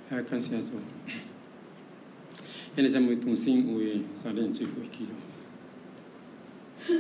感谢主。现在咱们同心为三人聚会祈祷。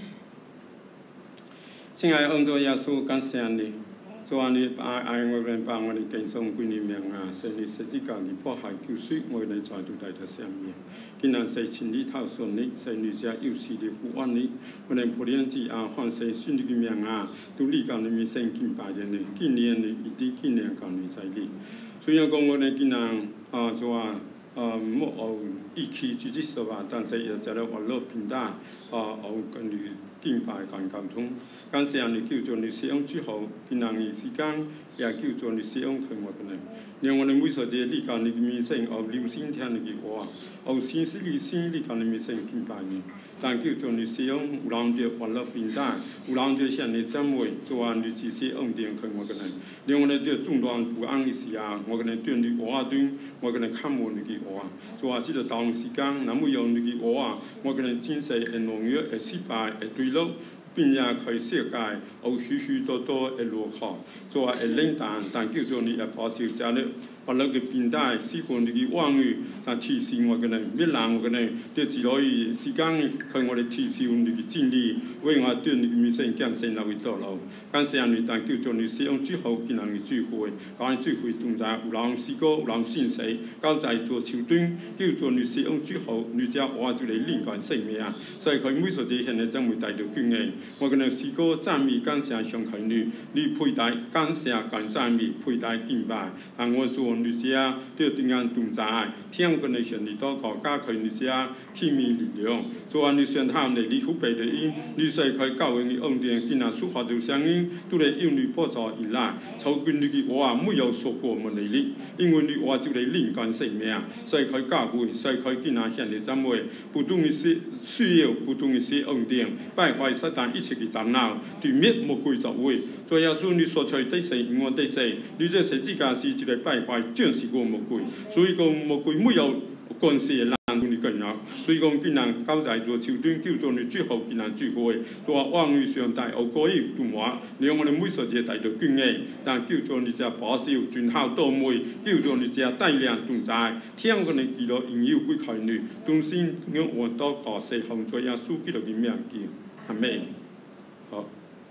亲爱的恩主耶稣，感谢你，主啊，你爱我们，把我哋敬送归你名啊！神你十字架你迫害救赎，我哋再度带着生命。今日神请你透顺你，神你家有事的呼唤你，我哋普天之啊，唤神信你嘅名啊，都立教你面神敬拜的你，今年你一啲今年教你在你。虽然讲我哋今日啊，就话冇有义气自己说话，但是也在了网络平台有跟你敬拜跟沟通。感谢你叫做你使用之后，今日嘅时间也叫做你使用佢我嘅人。让我哋每所嘅立教你嘅面神，有留心听你嘅话，有先思你先立教你面神敬拜你。但叫做你使用有人着网络平台，有人着向你赞美，做完你只是用电佢我嘅人。让我哋着中断不安嘅时啊，我嘅人对你话对，我嘅人看望你嘅话，做下这个当时间，那么用你嘅话，我嘅人真实会农业会失败会对路。并且佢世界有许许多多嘅落后，做下会冷淡，但叫做你也保守家了。把那个平台使唤你嘅话语，但提示我嘅人，别让我嘅人，对自己时间佢我哋提示你嘅真理，为我对你嘅面神感谢那位道路。感谢你，但叫做你使用之后，见人嘅聚会，讲聚会中在有人诗歌，有人信息，交在做桥段，叫做你使用之后，你只话就嚟灵感生命啊！所以佢每所地现在将会带到经验，我嘅人诗歌赞美感谢上佢你佩戴感谢感赞美佩戴敬拜，但我做。你只对对眼动在，听过你向你祷告，加佢你只天命力量，做完你宣喊你你好背的音，你使佢教会你恩典，今日抒发做声音，都嚟用你帮助而来，操管你嘅话没有说过我哋你，因为你话就嚟灵感生命，所以佢教会，所以佢今日向你赞美，不同嘅需要，不同嘅是恩典，败坏撒旦一切嘅长老，对灭魔鬼作为，做耶稣你所取的神，我的神，你这十字架是一个败坏。正是个魔鬼，所以讲魔鬼没有关系的难度你更弱。所以讲，今人交在做桥段，叫做你最后今人聚会，做往语上大有可以动话，让我哋每所只带到经验，但叫做你只保守、全效到位，叫做你只带领动在，听我哋记录应有归概念，东先让我祷告，是奉主耶稣基督嘅名叫，阿门。好。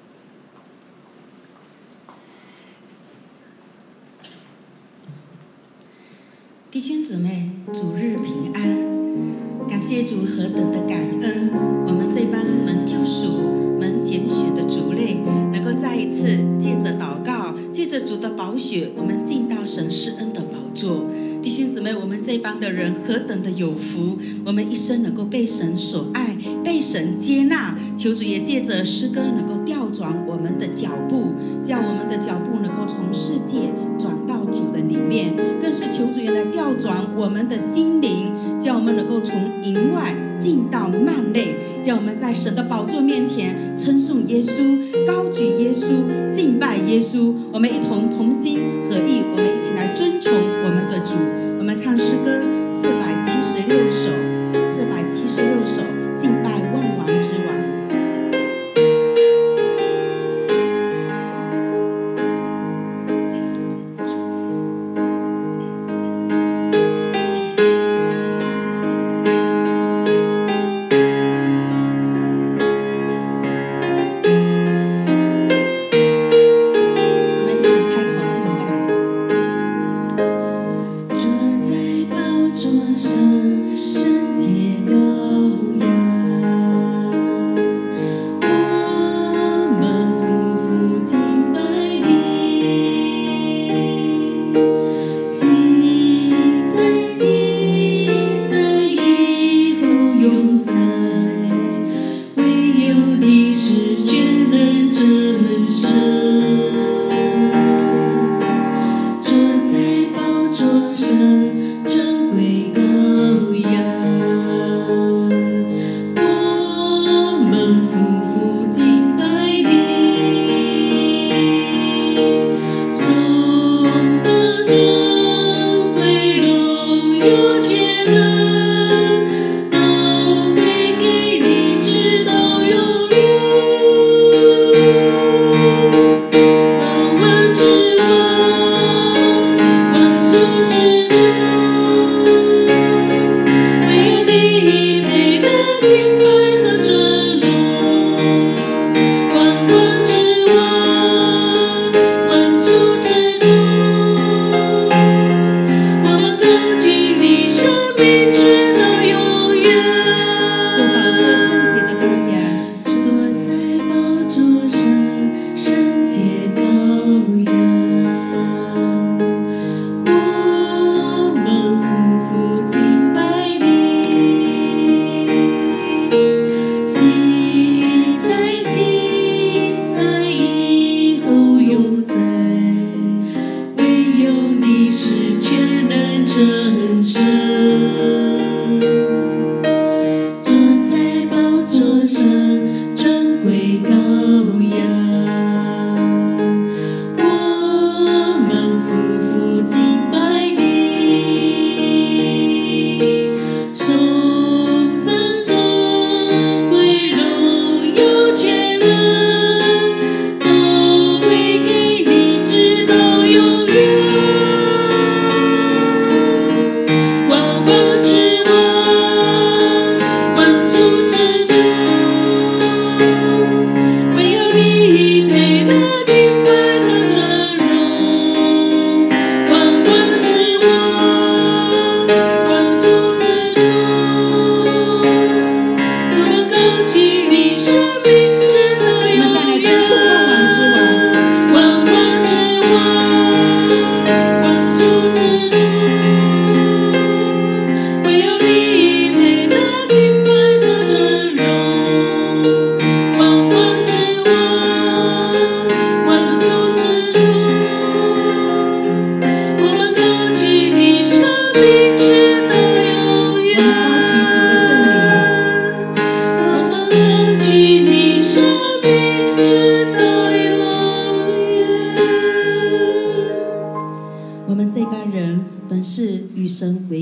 弟兄姊妹，主日平安！感谢主何等的感恩，我们这帮蒙救赎、蒙拣选的族类，能够再一次借着祷告，借着主的宝血，我们进到神施恩的宝座。弟兄姊妹，我们这帮的人何等的有福，我们一生能够被神所爱，被神接纳。求主也借着诗歌能够调转我们的脚步，叫我们的脚步能够从世界转到主的里面，更是求主也来调转我们的心灵，叫我们能够从营外进到幔内，叫我们在神的宝座面前称颂耶稣，高举耶稣，敬拜耶稣。我们一同心合意，我们一起来尊崇我们的主。我们唱诗歌476首，476首，敬拜万王之王。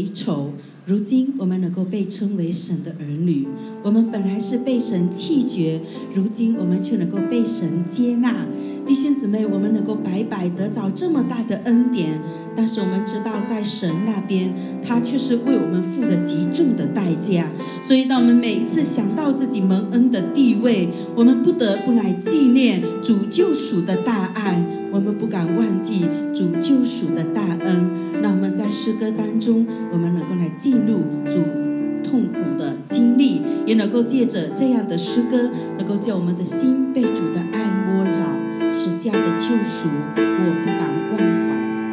仇，如今我们能够被称为神的儿女。我们本来是被神弃绝，如今我们却能够被神接纳。弟兄姊妹，我们能够白白得着这么大的恩典，但是我们知道在神那边，他却是为我们付了极重的代价。所以当我们每一次想到自己蒙恩的地位，我们不得不来纪念主救赎的大爱，我们不敢忘记主救赎的大恩。让我们在诗歌当中，我们能够来记录主痛苦的经历，也能够借着这样的诗歌，能够叫我们的心被主的爱摸着，十架的救赎我不敢忘怀。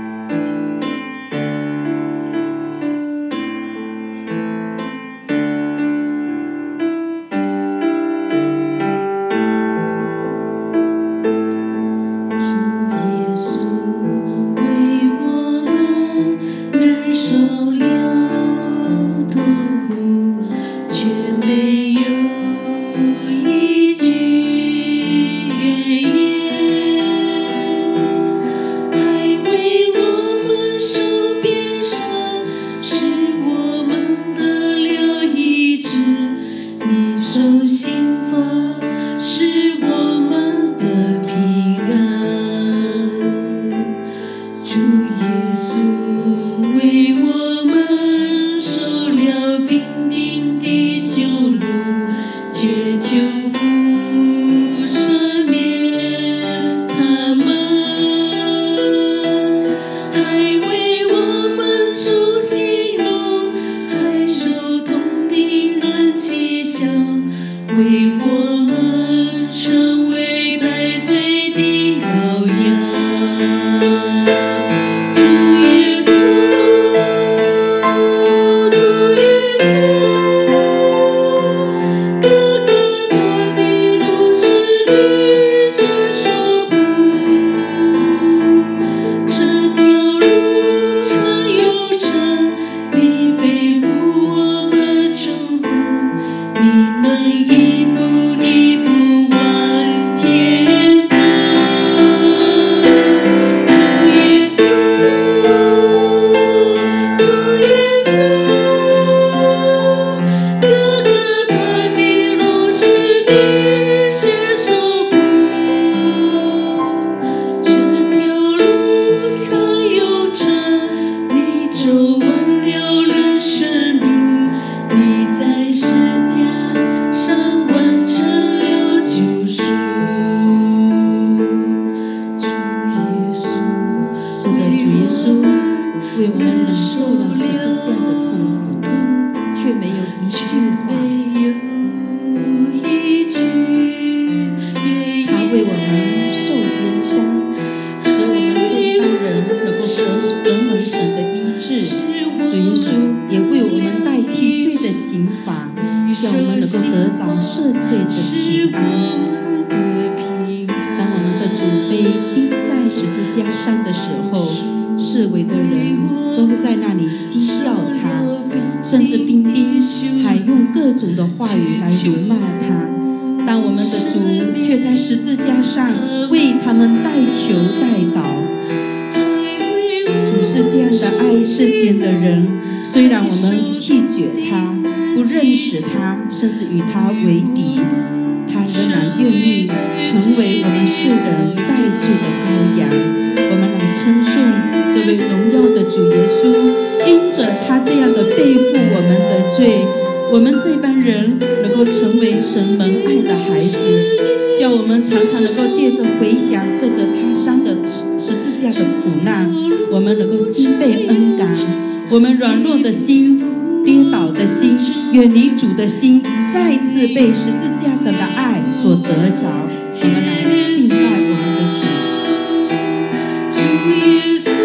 虽然我们弃绝他，不认识他，甚至与他为敌，他仍然愿意成为我们世人代罪的羔羊。我们来称颂这位荣耀的主耶稣，因着他这样的背负我们的罪，我们这班人能够成为神蒙爱的孩子，叫我们常常能够借着回想各个他伤的十字架的苦难，我们能够心被恩感。我们软弱的心、跌倒的心、远离主的心，再次被十字架上的爱所得着。我们来敬拜我们的主。主耶稣，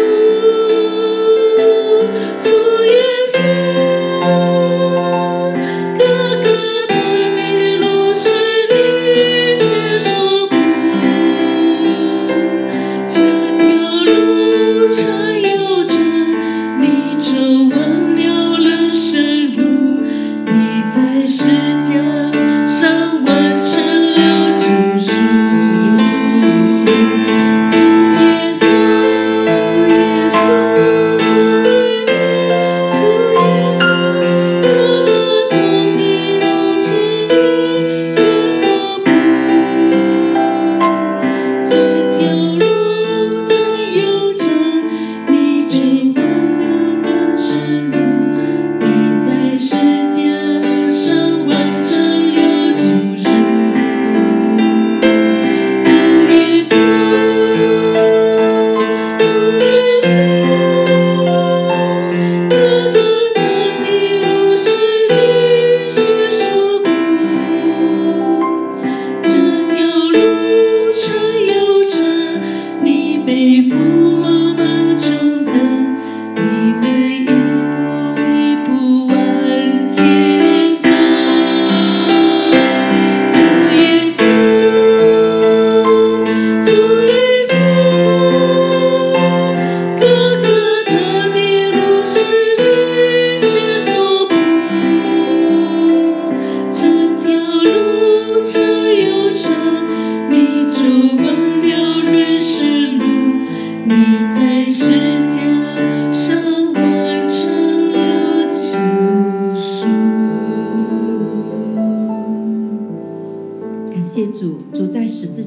主耶稣。在世界上完成了救赎。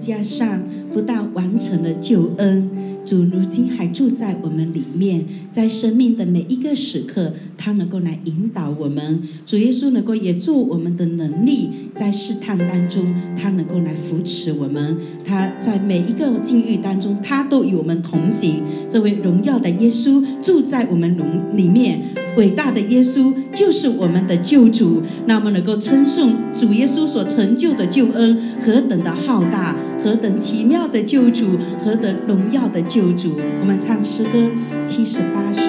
架上不但完成了救恩，主如今还住在我们里面，在生命的每一个时刻，他能够来引导我们。主耶稣能够也做我们的能力，在试探当中，他能够来扶持我们。他在每一个境遇当中，他都与我们同行。这位荣耀的耶稣住在我们里面，伟大的耶稣就是我们的救主。那么能够称颂主耶稣所成就的救恩何等的浩大，何等奇妙的救主，何等荣耀的救主。我们唱诗歌78首。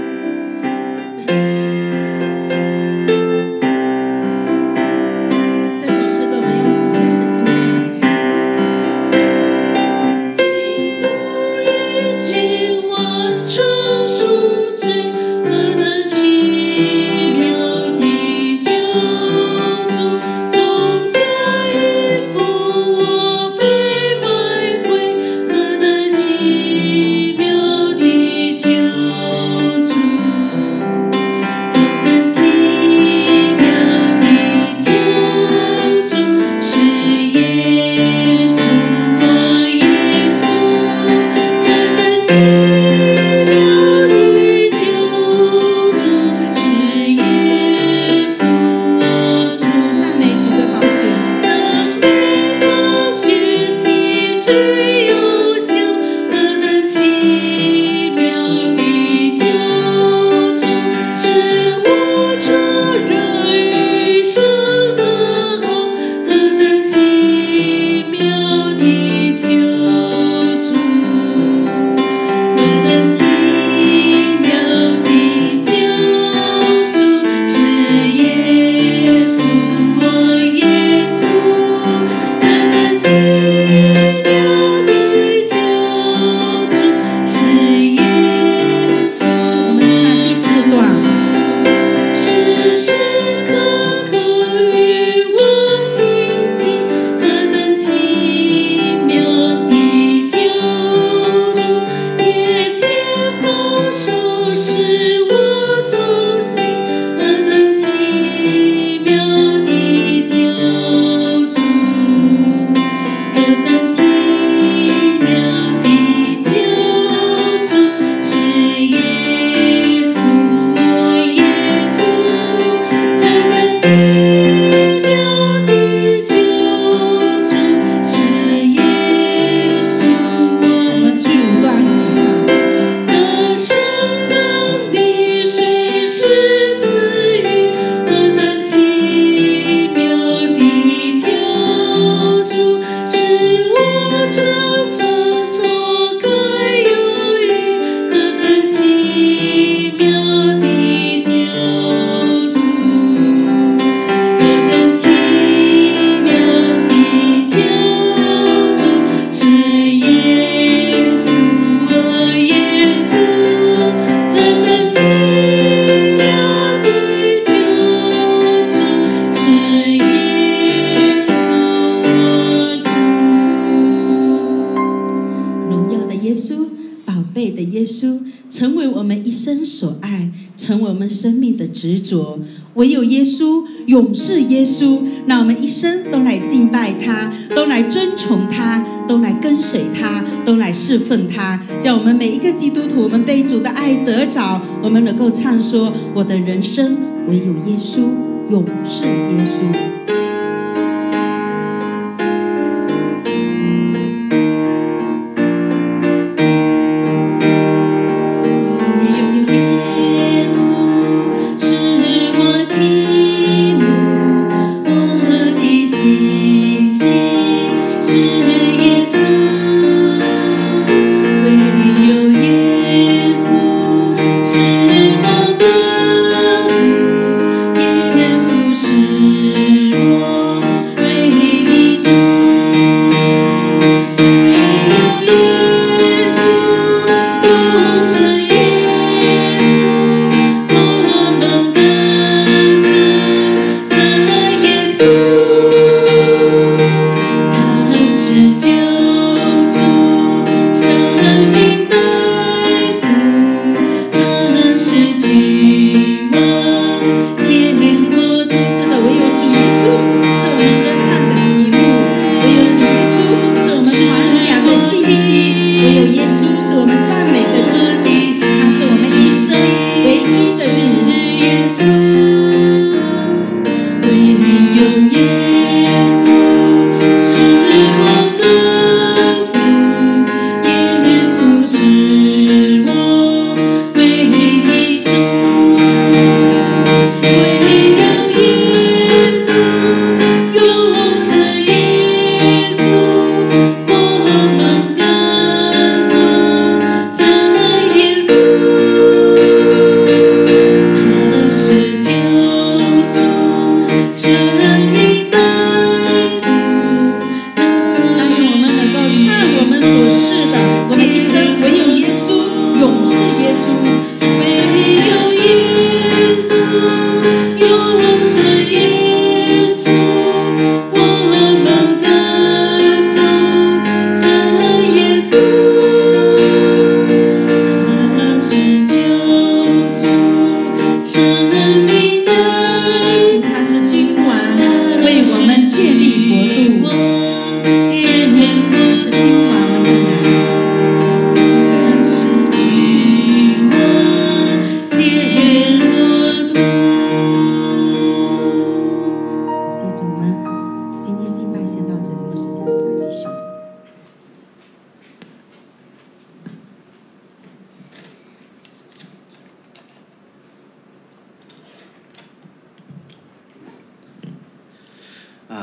生命的执着，唯有耶稣，永是耶稣。让我们一生都来敬拜他，都来尊崇他，都来跟随他，都来侍奉他。叫我们每一个基督徒，我们被主的爱得着，我们能够唱说：我的人生唯有耶稣，永是耶稣。 是我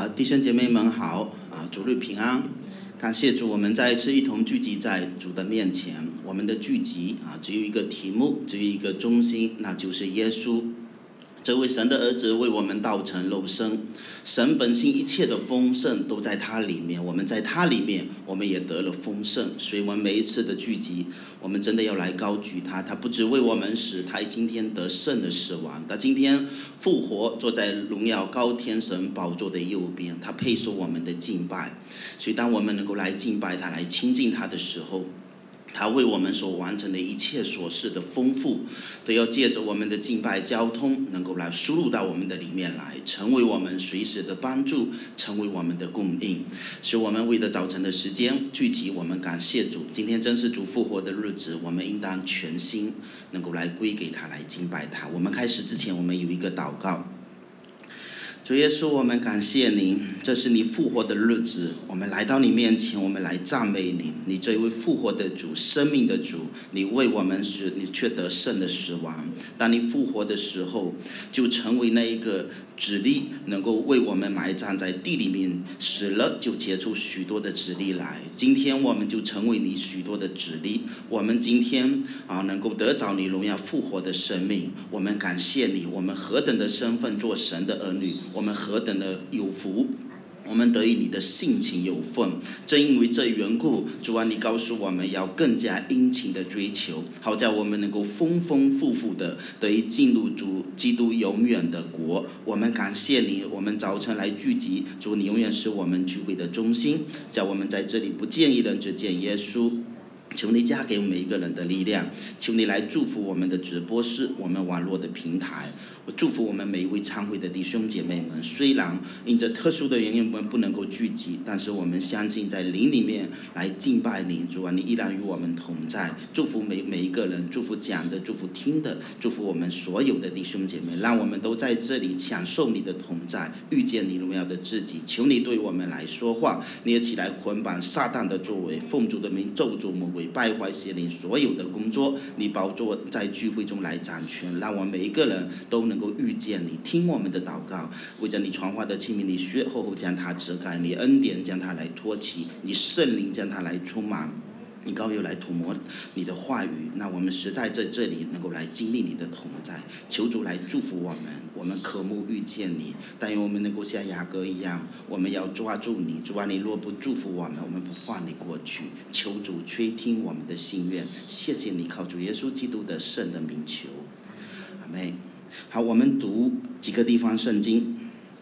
弟兄姐妹们好主日平安。感谢主，我们再一次一同聚集在主的面前。我们的聚集只有一个题目，只有一个中心，那就是耶稣。这位神的儿子为我们道成肉身，神本性一切的丰盛都在他里面，我们在他里面，我们也得了丰盛。所以我们每一次的聚集，我们真的要来高举他。他不只为我们死，他今天得胜的死亡，他今天复活，坐在荣耀高天神宝座的右边，他配受我们的敬拜。所以当我们能够来敬拜他，来亲近他的时候，他为我们所完成的一切所事的丰富，都要借着我们的敬拜交通，能够来输入到我们的里面来，成为我们随时的帮助，成为我们的供应。所以我们为了早晨的时间聚集，我们感谢主。今天真是主复活的日子，我们应当全心能够来归给他，来敬拜他。我们开始之前，我们有一个祷告。主耶稣，我们感谢你，这是你复活的日子，我们来到你面前，我们来赞美你。你这位复活的主，生命的主，你为我们死，你却得胜的死亡。当你复活的时候，就成为那一个子粒，能够为我们埋葬在地里面，死了就结出许多的子粒来。今天我们就成为你许多的子粒，我们今天能够得着你荣耀复活的生命。我们感谢你，我们何等的身份做神的儿女，我们何等的有福，我们得以你的性情有份。正因为这缘故，主啊，你告诉我们要更加殷勤的追求，好叫我们能够丰丰富富的得以进入主基督永远的国。我们感谢你，我们早晨来聚集，主，你永远是我们聚会的中心，叫我们在这里不见一人，只见耶稣。求你加给我们每一个人的力量，求你来祝福我们的直播室，我们网络的平台。我祝福我们每一位参会的弟兄姐妹们，虽然因着特殊的原因我们不能够聚集，但是我们相信在灵里面来敬拜你。主啊，你依然与我们同在。祝福每一个人，祝福讲的，祝福听的，祝福我们所有的弟兄姐妹，让我们都在这里享受你的同在，遇见你荣耀的自己。求你对我们来说话，你也起来捆绑撒旦的作为，奉主的名咒诅魔鬼，败坏邪灵所有的工作。你宝座在聚会中来掌权，让我们每一个人都能够遇见你，听我们的祷告。为着你传话的器皿，你血厚厚将它遮盖，你恩典将它来托起，你圣灵将它来充满，你膏油来涂抹你的话语。那我们实在在这里能够来经历你的同在，求主来祝福我们。我们渴慕遇见你，但愿我们能够像雅各一样，我们要抓住你。主啊，你若不祝福我们，我们不放你过去。求主垂听我们的心愿，谢谢你，靠主耶稣基督的圣的名求，阿们。好，我们读几个地方圣经。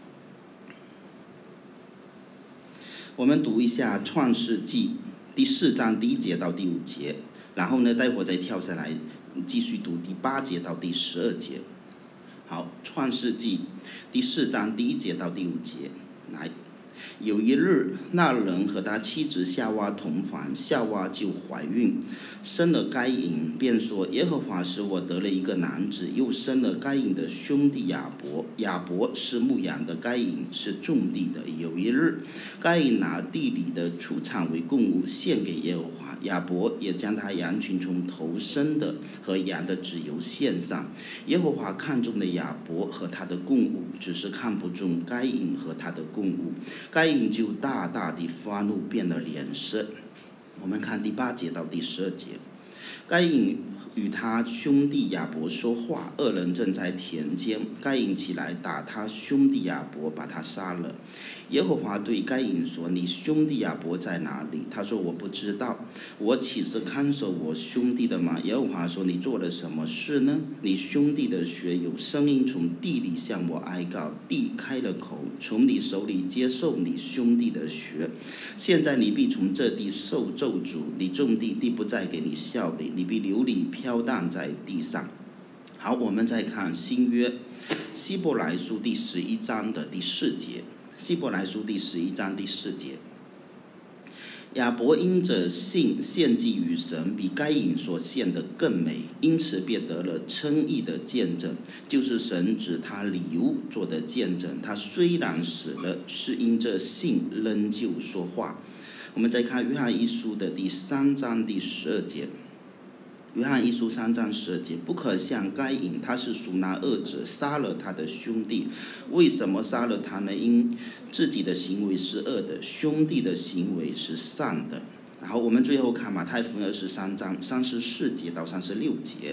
我们读一下创世纪第4章第1节到第5节，然后呢，待会儿再跳下来继续读第8节到第12节。好，创世纪第4章第1节到第5节，来。有一日，那人和他妻子夏娃同房，夏娃就怀孕，生了该隐，便说：耶和华使我得了一个男子。又生了该隐的兄弟亚伯，亚伯是牧羊的，该隐是种地的。有一日，该隐拿地里的出产为供物献给耶和华，亚伯也将他羊群中头生的和羊的脂油献上。耶和华看中了亚伯和他的供物，只是看不中该隐和他的供物。该隐就大大地发怒，变了脸色。我们看第8节到第12节。该隐与他兄弟亚伯说话，二人正在田间。该隐起来打他兄弟亚伯，把他杀了。耶和华对该隐说：你兄弟亚伯在哪里？他说：我不知道，我岂是看守我兄弟的吗？耶和华说：你做了什么事呢？你兄弟的血有声音从地里向我哀告，地开了口，从你手里接受你兄弟的血。现在你必从这地受咒诅，你种地，地不再给你效力，你必流离飘荡在地上。好，我们再看新约希伯来书第11章的第4节。希伯来书第11章第4节。亚伯因着信献祭于神，比该隐所献的更美，因此便得了称义的见证，就是神指他礼物做的见证。他虽然死了，是因着信仍旧说话。我们再看约翰一书的第3章第12节。 约翰一书3章12节，不可像该隐，他是属那恶者，杀了他的兄弟。为什么杀了他呢？因自己的行为是恶的，兄弟的行为是善的。然后我们最后看马太福音23章34节到36节。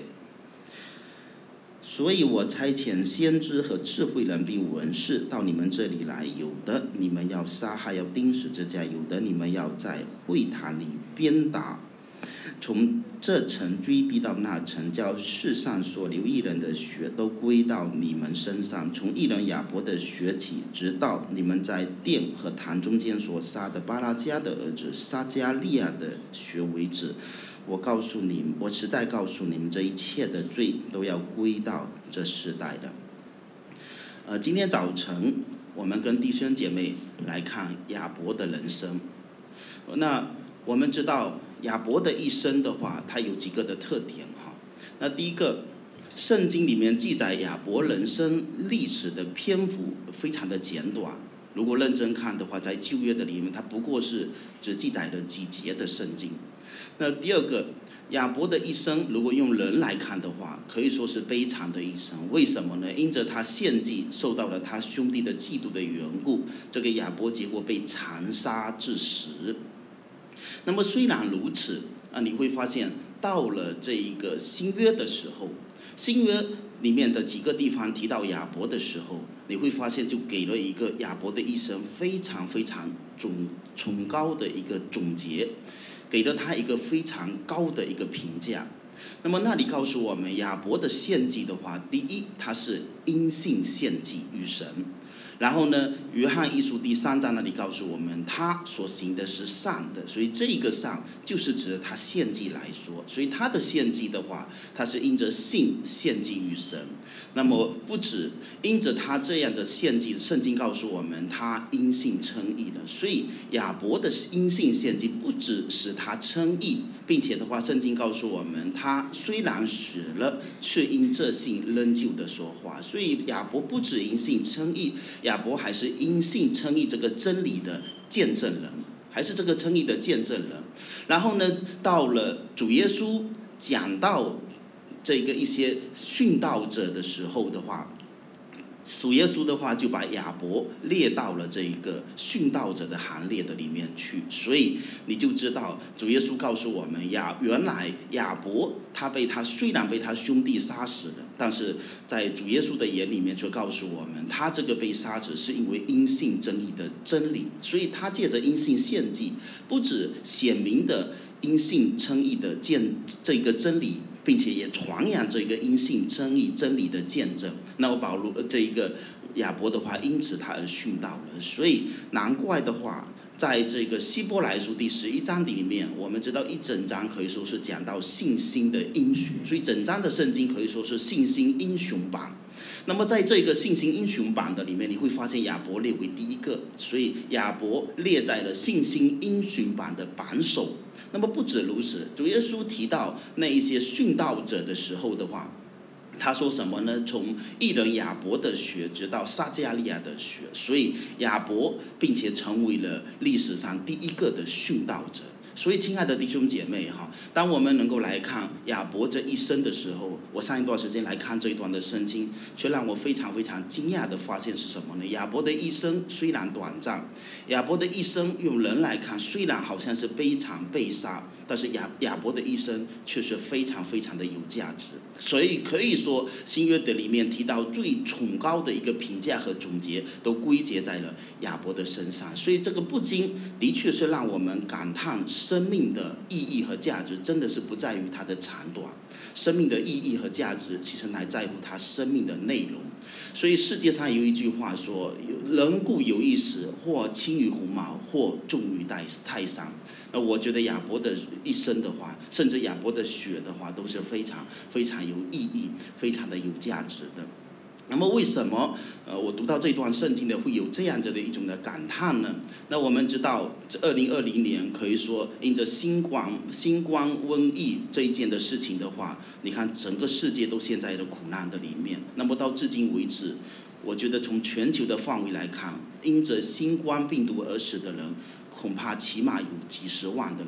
所以我差遣先知和智慧人并文士到你们这里来，有的你们要杀害，要钉十字架；有的你们要在会堂里鞭打，从这城追逼到那城，叫世上所流义人的血都归到你们身上，从义人亚伯的血起，直到你们在殿和坛中间所杀的巴拉迦的儿子撒迦利亚的血为止。我告诉你们，我实在告诉你们，这一切的罪都要归到这世代的。今天早晨我们跟弟兄姐妹来看亚伯的人生。那我们知道亚伯的一生的话，他有几个的特点哈。那第一个，圣经里面记载亚伯人生历史的篇幅非常的简短。如果认真看的话，在旧约的里面，它不过是只记载了几节的圣经。那第二个，亚伯的一生，如果用人来看的话，可以说是悲惨的一生。为什么呢？因着他献祭受到了他兄弟的嫉妒的缘故，这个亚伯结果被残杀致死。那么虽然如此你会发现到了这一个新约的时候，新约里面的几个地方提到亚伯的时候，你会发现就给了一个亚伯的一生非常非常崇高的一个总结，给了他一个非常高的一个评价。那么那里告诉我们，亚伯的献祭的话，第一，他是因信献祭于神。然后呢，约翰一书第3章那里告诉我们，他所行的是善的，所以这个善就是指他献祭来说，所以他的献祭的话，他是因着信献祭于神。那么不止因着他这样的献祭，圣经告诉我们他因信称义了。所以亚伯的因信献祭不只使他称义，并且的话，圣经告诉我们他虽然死了，却因这信仍旧的说话。所以亚伯不止因信称义，亚伯还是因信称义这个真理的见证人，还是这个称义的见证人。然后呢，到了主耶稣讲到这个一些殉道者的时候的话，主耶稣的话就把亚伯列到了这个殉道者的行列的里面去。所以你就知道主耶稣告诉我们，原来亚伯他虽然被他兄弟杀死了，但是在主耶稣的眼里面却告诉我们，他这个被杀者是因为因信真理的真理。所以他借着因信献祭，不止显明的因信称义的这个真理，并且也传扬这个因信称义真理的见证。那么保罗这一个亚伯的话，因此他而殉道了。所以难怪的话，在这个希伯来书第11章里面，我们知道一整章可以说是讲到信心的英雄，所以整章的圣经可以说是信心英雄榜。那么在这个信心英雄榜的里面，你会发现亚伯列为第一个，所以亚伯列在了信心英雄榜的榜首。那么不止如此，主耶稣提到那一些殉道者的时候的话，他说什么呢？从义人亚伯的血直到撒迦利亚的血，所以亚伯并且成为了历史上第一个的殉道者。所以亲爱的弟兄姐妹当我们能够来看亚伯这一生的时候，我上一段时间来看这一段的圣经，却让我非常非常惊讶的发现是什么呢？亚伯的一生虽然短暂，亚伯的一生用人来看虽然好像是悲惨被杀，但是亚伯的一生却是非常非常的有价值。所以可以说新约的里面提到最崇高的一个评价和总结都归结在了亚伯的身上。所以这个不禁的确是让我们感叹生命的意义和价值真的是不在于它的长短，生命的意义和价值其实乃在乎它生命的内容。所以世界上有一句话说，人固有一死，或轻于鸿毛，或重于泰山。那我觉得亚伯的一生的话，甚至亚伯的血的话，都是非常非常有意义，非常的有价值的。那么为什么我读到这段圣经的会有这样子的一种的感叹呢？那我们知道这2020年可以说因着新冠瘟疫这一件的事情的话，你看整个世界都陷在了苦难的里面。那么到至今为止，我觉得从全球的范围来看，因着新冠病毒而死的人恐怕起码有几十万的人。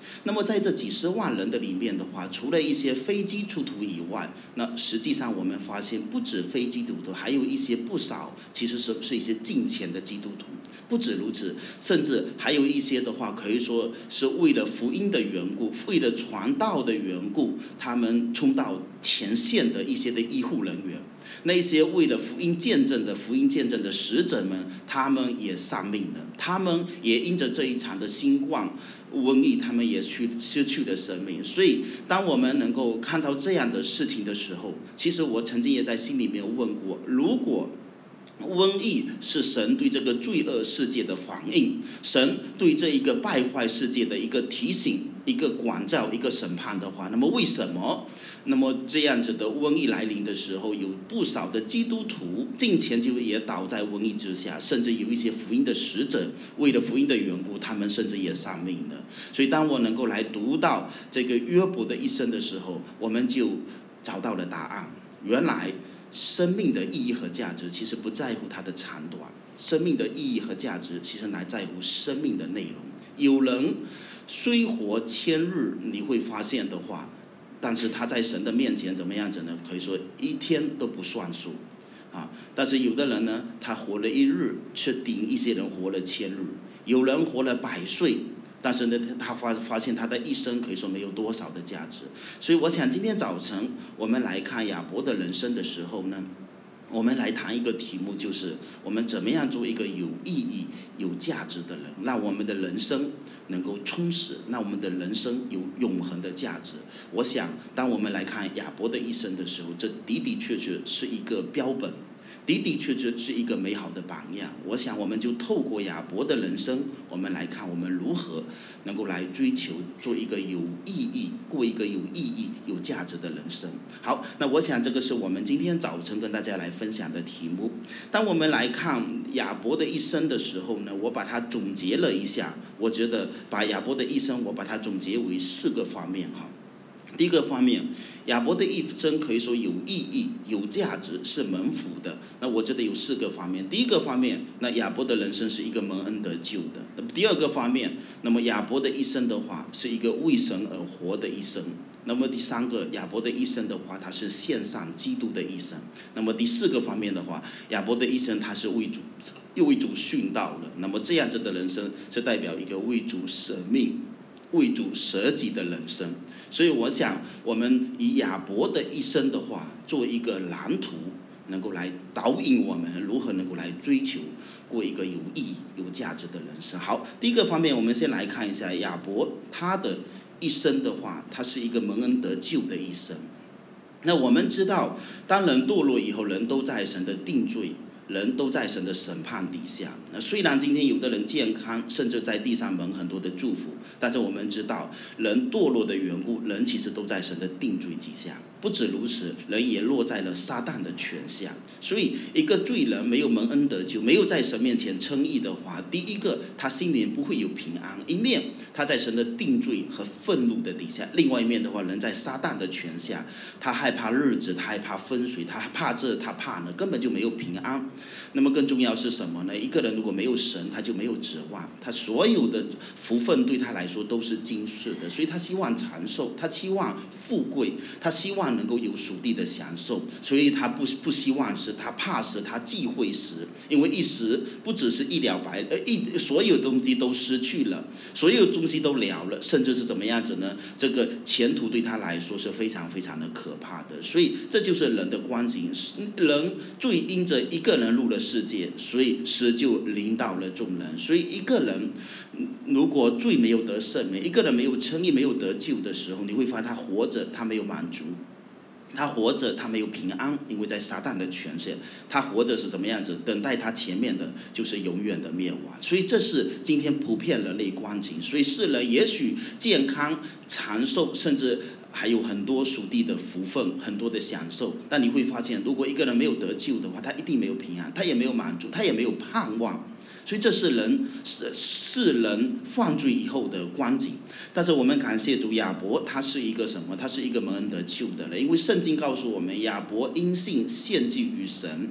那么在这几十万人的里面的话，除了一些非基督徒以外，那实际上我们发现不止非基督徒，还有一些不少其实是一些敬虔的基督徒。不止如此，甚至还有一些的话，可以说是为了福音的缘故，为了传道的缘故，他们冲到前线的一些的医护人员，那些为了福音见证的使者们，他们也丧命了，他们也因着这一场的新冠瘟疫，他们也失去了生命。所以当我们能够看到这样的事情的时候，其实我曾经也在心里面问过，如果瘟疫是神对这个罪恶世界的反应，神对这一个败坏世界的一个提醒、一个管教、一个审判的话，那么为什么那么这样子的瘟疫来临的时候，有不少的基督徒近前就也倒在瘟疫之下，甚至有一些福音的使者为了福音的缘故，他们甚至也丧命了。所以当我能够来读到这个约伯的一生的时候，我们就找到了答案。原来生命的意义和价值其实不在乎它的长短，生命的意义和价值其实乃在乎生命的内容。有人虽活1000日，你会发现的话，但是他在神的面前怎么样子呢？可以说一天都不算数啊。但是有的人呢，他活了1日，却顶一些人活了1000日。有人活了100岁，但是呢，他发现他的一生可以说没有多少的价值。所以我想今天早晨我们来看亚伯的人生的时候呢，我们来谈一个题目，就是我们怎么样做一个有意义、有价值的人，让我们的人生能够充实，让我们的人生有永恒的价值。我想当我们来看亚伯的一生的时候，这的的确确是一个标本，的的确确是一个美好的榜样。我想我们就透过亚伯的人生，我们来看我们如何能够来追求做一个有意义、过一个有意义、有价值的人生。好，那我想这个是我们今天早晨跟大家来分享的题目。当我们来看亚伯的一生的时候呢，我把它总结了一下，我觉得把亚伯的一生我把它总结为4个方面哈。第一个方面，亚伯的一生可以说有意义、有价值，是蒙福的。那我觉得有4个方面。第一个方面，那亚伯的人生是一个蒙恩得救的。那么第二个方面，那么亚伯的一生的话，是一个为神而活的一生。那么第3个，亚伯的一生的话，他是献上基督的一生。那么第4个方面的话，亚伯的一生他是为主殉道了。那么这样子的人生是代表一个为主舍命、为主舍己的人生。所以我想我们以亚伯的一生的话，做一个蓝图，能够来导引我们如何能够来追求过一个有意义、有价值的人生。好，第一个方面我们先来看一下亚伯他的一生的话，他是一个蒙恩得救的一生。那我们知道，当人堕落以后，人都在神的定罪，人都在神的审判底下。那虽然今天有的人健康，甚至在地上蒙很多的祝福，但是我们知道人堕落的缘故，人其实都在神的定罪之下。不止如此，人也落在了撒旦的权下。所以一个罪人没有蒙恩得救，没有在神面前称义的话，第一个他心里不会有平安。一面他在神的定罪和愤怒的底下，另外一面的话，人在撒旦的权下，他害怕日子，他害怕风水，他怕这他怕那，根本就没有平安。那么更重要是什么呢？一个人如果没有神，他就没有指望，他所有的福分对他来说都是今世的，所以他希望长寿，他期望富贵，他希望能够有属地的享受，所以他不希望死，他怕死，他忌讳死，因为一死不只是一了百，所有东西都失去了，所有东西都了了，甚至是怎么样子呢？这个前途对他来说是非常非常的可怕的。所以这就是人的光景，人罪因着一个人入了世界，所以死就临到了众人。所以一个人如果罪没有得赦免，一个人没有称义、没有得救的时候，你会发现他活着他没有满足，他活着他没有平安，因为在撒旦的权势，他活着是怎么样子？等待他前面的就是永远的灭亡。所以这是今天普遍人类光景。所以世人也许健康长寿，甚至还有很多属地的福分，很多的享受，但你会发现，如果一个人没有得救的话，他一定没有平安，他也没有满足，他也没有盼望。所以这是人犯罪以后的光景。但是我们感谢主，亚伯他是一个什么？他是一个蒙恩得救的人，因为圣经告诉我们，亚伯因信献祭于神，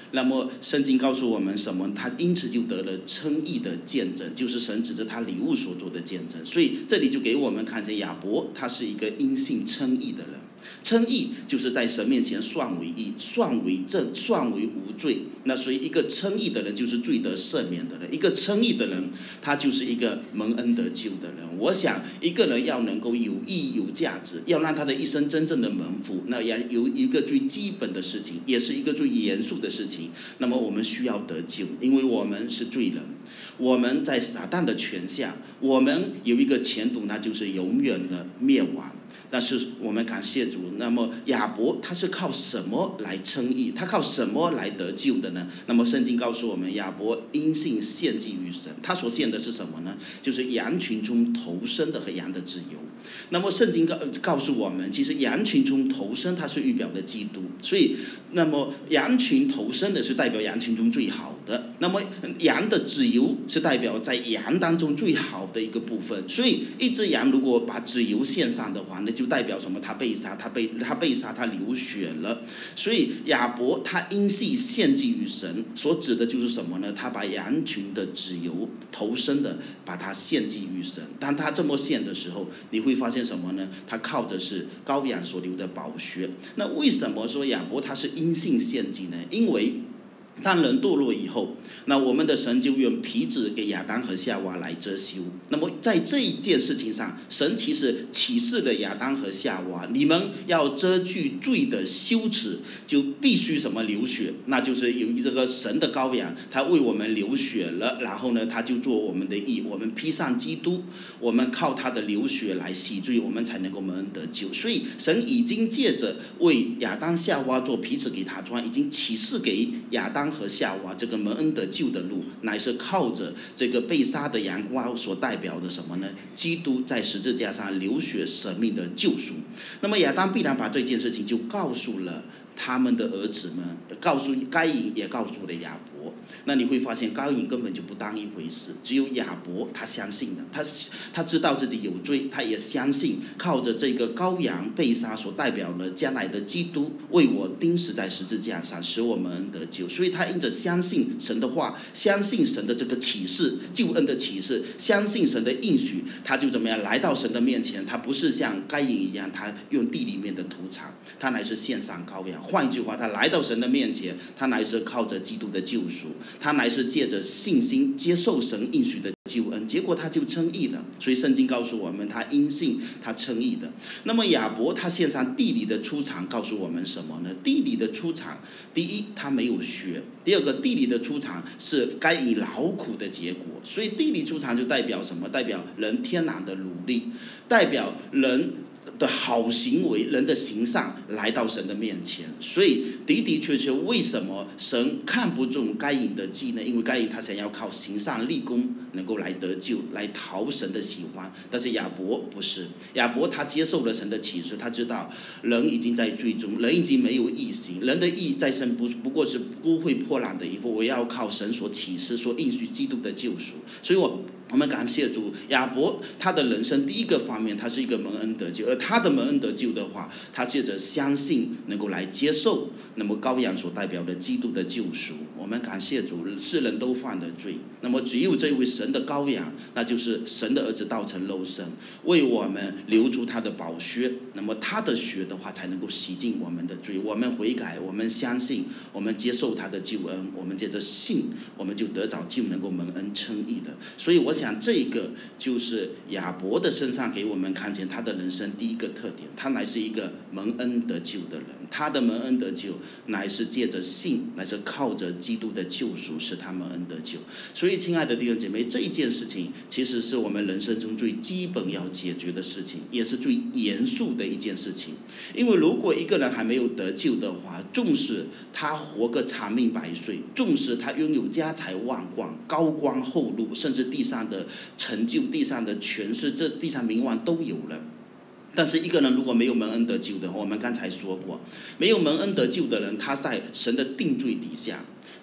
那么圣经告诉我们什么？他因此就得了称义的见证，就是神指着他礼物所做的见证。所以这里就给我们看见亚伯他是一个因信称义的人。称义就是在神面前算为义，算为正，算为无罪。那所以一个称义的人就是罪得赦免的人，一个称义的人他就是一个蒙恩得救的人。我想一个人要能够有意义有价值，要让他的一生真正的蒙福，那要有一个最基本的事情，也是一个最严肃的事情。那么我们需要得救，因为我们是罪人，我们在撒旦的权下，我们有一个前途，那就是永远的灭亡。但是我们感谢主，那么亚伯他是靠什么来称义？他靠什么来得救的呢？那么圣经告诉我们，亚伯因信献祭于神，他所献的是什么呢？就是羊群中头生的和羊的脂油。那么圣经告诉我们，其实羊群中头生它是预表的基督，所以那么羊群头生的是代表羊群中最好的，那么羊的脂油是代表在羊当中最好的一个部分。所以一只羊如果把脂油献上的话，那就代表什么？他被杀，他被杀，他流血了。所以亚伯他因信献祭于神，所指的就是什么呢？他把羊群的脂油头生的把它献祭于神。当他这么献的时候，你会发现什么呢？他靠的是羔羊所流的宝血。那为什么说亚伯他是因信献祭呢？因为当人堕落以后，那我们的神就用皮子给亚当和夏娃来遮羞。那么在这一件事情上，神其实启示了亚当和夏娃，你们要遮去罪的羞耻，就必须什么流血，那就是有这个神的羔羊，他为我们流血了，然后呢他就做我们的义，我们披上基督，我们靠他的流血来洗罪，我们才能够蒙恩得救。所以神已经借着为亚当夏娃做皮子给他穿，已经启示给亚当和夏娃这个蒙恩得救的路，乃是靠着这个被杀的羊羔所代表的什么呢？基督在十字架上流血舍命的救赎。那么亚当必然把这件事情就告诉了他们的儿子们，告诉该隐，也告诉了亚伯。那你会发现该隐根本就不当一回事，只有亚伯他相信的，他知道自己有罪，他也相信靠着这个羔羊被杀所代表了将来的基督为我钉死在十字架上，使我们恩得救。所以他因着相信神的话，相信神的这个启示，救恩的启示，相信神的应许，他就怎么样来到神的面前。他不是像该隐一样，他用地里面的土产，他乃是献上羔羊。换一句话，他来到神的面前，他乃是靠着基督的救赎，他乃是借着信心接受神应许的救恩，结果他就称义了。所以圣经告诉我们，他因信他称义的。那么亚伯他献上地里的出产，告诉我们什么呢？地里的出产，第一他没有学，第二个地里的出产是该以劳苦的结果。所以地里出产就代表什么？代表人天然的努力，代表人的好行为，人的行善来到神的面前。所以的的确确，为什么神看不中该隐的祭呢？因为该隐他想要靠行善立功能够来得救，来讨神的喜欢。但是亚伯不是，亚伯他接受了神的启示，他知道人已经在罪中，人已经没有义行，人的义在神不过是污秽破烂的一步，我要靠神所启示所应许基督的救赎。所以我们感谢主，亚伯他的人生第一个方面，他是一个蒙恩得救，而他的蒙恩得救的话，他借着相信能够来接受那么羔羊所代表的基督的救赎。我们感谢主，世人都犯了罪，那么只有这位神的羔羊，那就是神的儿子道成肉身，为我们流出他的宝血，那么他的血的话才能够洗净我们的罪。我们悔改，我们相信，我们接受他的救恩，我们借着信，我们就得着就能够蒙恩称义的。所以我想这个就是亚伯的身上给我们看见他的人生第一个特点，他乃是一个蒙恩得救的人，他的蒙恩得救乃是借着信，乃是靠着基督的救赎使他蒙恩得救。所以亲爱的弟兄姐妹，这一件事情其实是我们人生中最基本要解决的事情，也是最严肃的一件事情。因为如果一个人还没有得救的话，纵使他活个长命百岁，纵使他拥有家财万贯、高官厚禄，甚至地上的成就、地上的权势、这地上名望都有了，但是一个人如果没有蒙恩得救的话，我们刚才说过，没有蒙恩得救的人，他在神的定罪底下，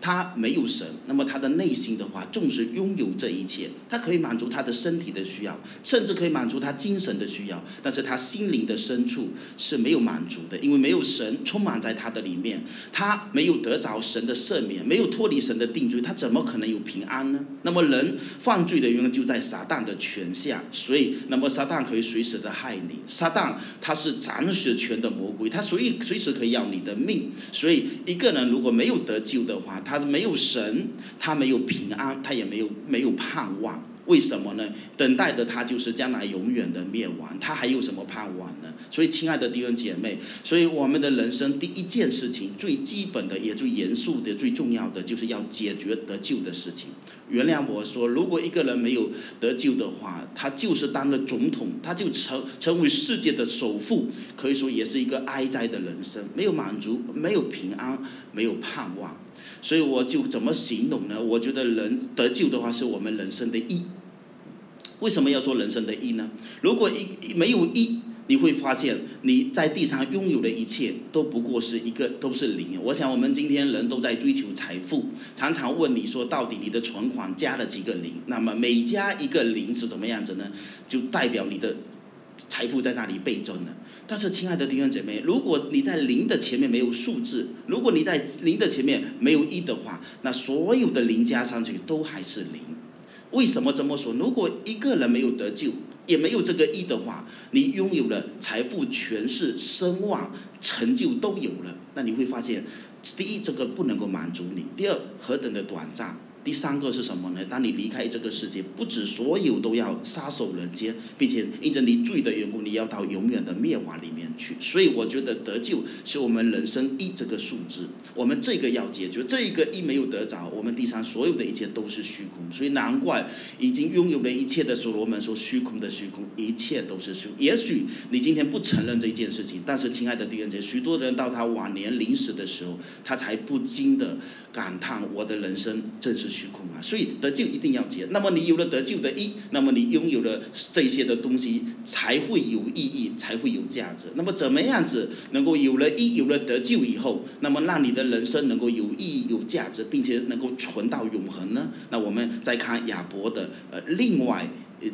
他没有神，那么他的内心的话，纵使拥有这一切，他可以满足他的身体的需要，甚至可以满足他精神的需要，但是他心灵的深处是没有满足的，因为没有神充满在他的里面，他没有得着神的赦免，没有脱离神的定罪，他怎么可能有平安呢？那么人犯罪的原因就在撒旦的权下，所以那么撒旦可以随时的害你，撒旦他是掌血权的魔鬼，他随时可以要你的命。所以一个人如果没有得救的话，他没有神，他没有平安，他也没有盼望。为什么呢？等待的他就是将来永远的灭亡，他还有什么盼望呢？所以亲爱的弟兄姐妹，所以我们的人生第一件事情，最基本的也最严肃的最重要的，就是要解决得救的事情。原谅我说，如果一个人没有得救的话，他就是当了总统，他就成为世界的首富，可以说也是一个哀哉的人生，没有满足，没有平安，没有盼望。所以我就怎么形容呢？我觉得人得救的话是我们人生的义。为什么要说人生的义呢？如果没有义，你会发现你在地上拥有的一切都不过是都是零。我想我们今天人都在追求财富，常常问你说到底你的存款加了几个零，那么每加一个零是怎么样子呢？就代表你的财富在那里倍增了。但是亲爱的弟兄姐妹，如果你在零的前面没有数字，如果你在零的前面没有一的话，那所有的零加上去都还是零。为什么这么说？如果一个人没有得救，也没有这个义的话，你拥有了财富、权势、声望、成就都有了，那你会发现，第一，这个不能够满足你；第二，何等的短暂；第三个是什么呢？当你离开这个世界，不止所有都要撒手人间，并且因着你罪的缘故，你要到永远的灭亡里面去。所以我觉得得救是我们人生一这个数字，我们这个要解决，这一个一没有得着，我们地上所有的一切都是虚空。所以难怪已经拥有了一切的所罗门说，虚空的虚空，一切都是虚空。也许你今天不承认这件事情，但是亲爱的弟兄姐妹，许多人到他晚年临死的时候，他才不禁的感叹，我的人生正是虚空啊！所以得救一定要解。那么你有了得救的义，那么你拥有了这些的东西，才会有意义，才会有价值。那么怎么样子能够有了义，有了得救以后，那么让你的人生能够有意义、有价值，并且能够存到永恒呢？那我们再看亚伯的另外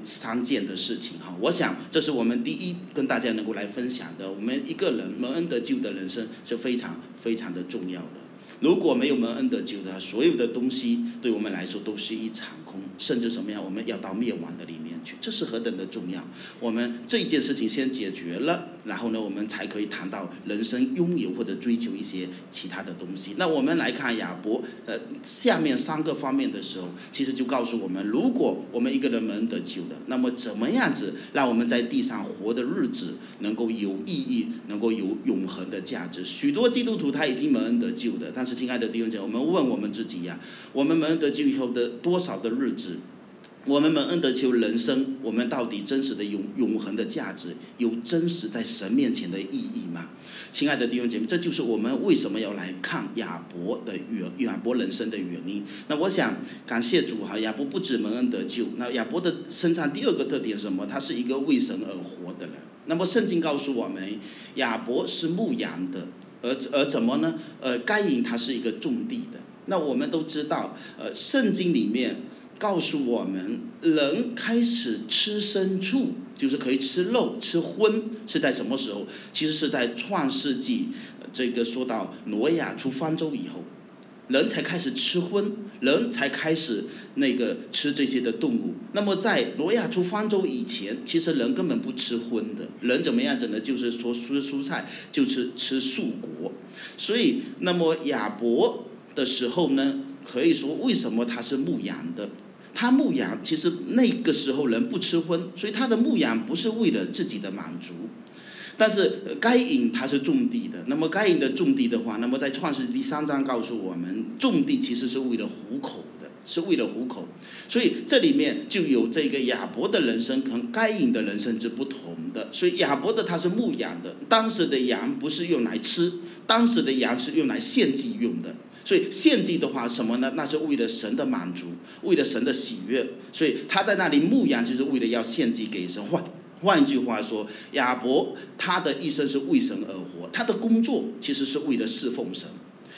3件的事情哈，我想这是我们第一跟大家能够来分享的。我们一个人蒙恩得救的人生是非常非常的重要的。如果没有蒙恩得救的，所有的东西对我们来说都是一场空，甚至什么样，我们要到灭亡的里面去，这是何等的重要。我们这件事情先解决了，然后呢，我们才可以谈到人生拥有或者追求一些其他的东西。那我们来看亚伯下面3个方面的时候，其实就告诉我们，如果我们一个人蒙恩得救的，那么怎么样子让我们在地上活的日子能够有意义，能够有永恒的价值。许多基督徒他已经蒙恩得救的，但是亲爱的弟兄姐妹，我们问我们自己呀，我们蒙恩得救以后的多少的日子，我们蒙恩得救人生，我们到底真实的永恒的价值，有真实在神面前的意义吗？亲爱的弟兄姐妹，这就是我们为什么要来看亚伯人生的原因。那我想感谢主哈，亚伯不止蒙恩得救，那亚伯的身上第2个特点是什么？他是一个为神而活的人。那么圣经告诉我们，亚伯是牧羊的，而怎么呢？该隐他是一个种地的。那我们都知道，圣经里面告诉我们，人开始吃牲畜，就是可以吃肉、吃荤，是在什么时候？其实是在创世纪，这个说到挪亚出方舟以后，人才开始吃荤，人才开始吃这些的动物。那么在挪亚出方舟以前，其实人根本不吃荤的，人怎么样子呢？就是说吃蔬菜，就是吃素果。所以那么亚伯的时候呢，可以说为什么他是牧羊的？他牧羊，其实那个时候人不吃荤，所以他的牧羊不是为了自己的满足。但是该隐他是种地的，那么该隐的种地的话，那么在创世第3章告诉我们，种地其实是为了糊口的，是为了糊口。所以这里面就有这个亚伯的人生跟该隐的人生是不同的。所以亚伯的他是牧羊的，当时的羊不是用来吃，当时的羊是用来献祭用的。所以献祭的话什么呢？那是为了神的满足，为了神的喜悦。所以他在那里牧羊，就是为了要献祭给神。换句话说，亚伯他的一生是为神而活，他的工作其实是为了侍奉神。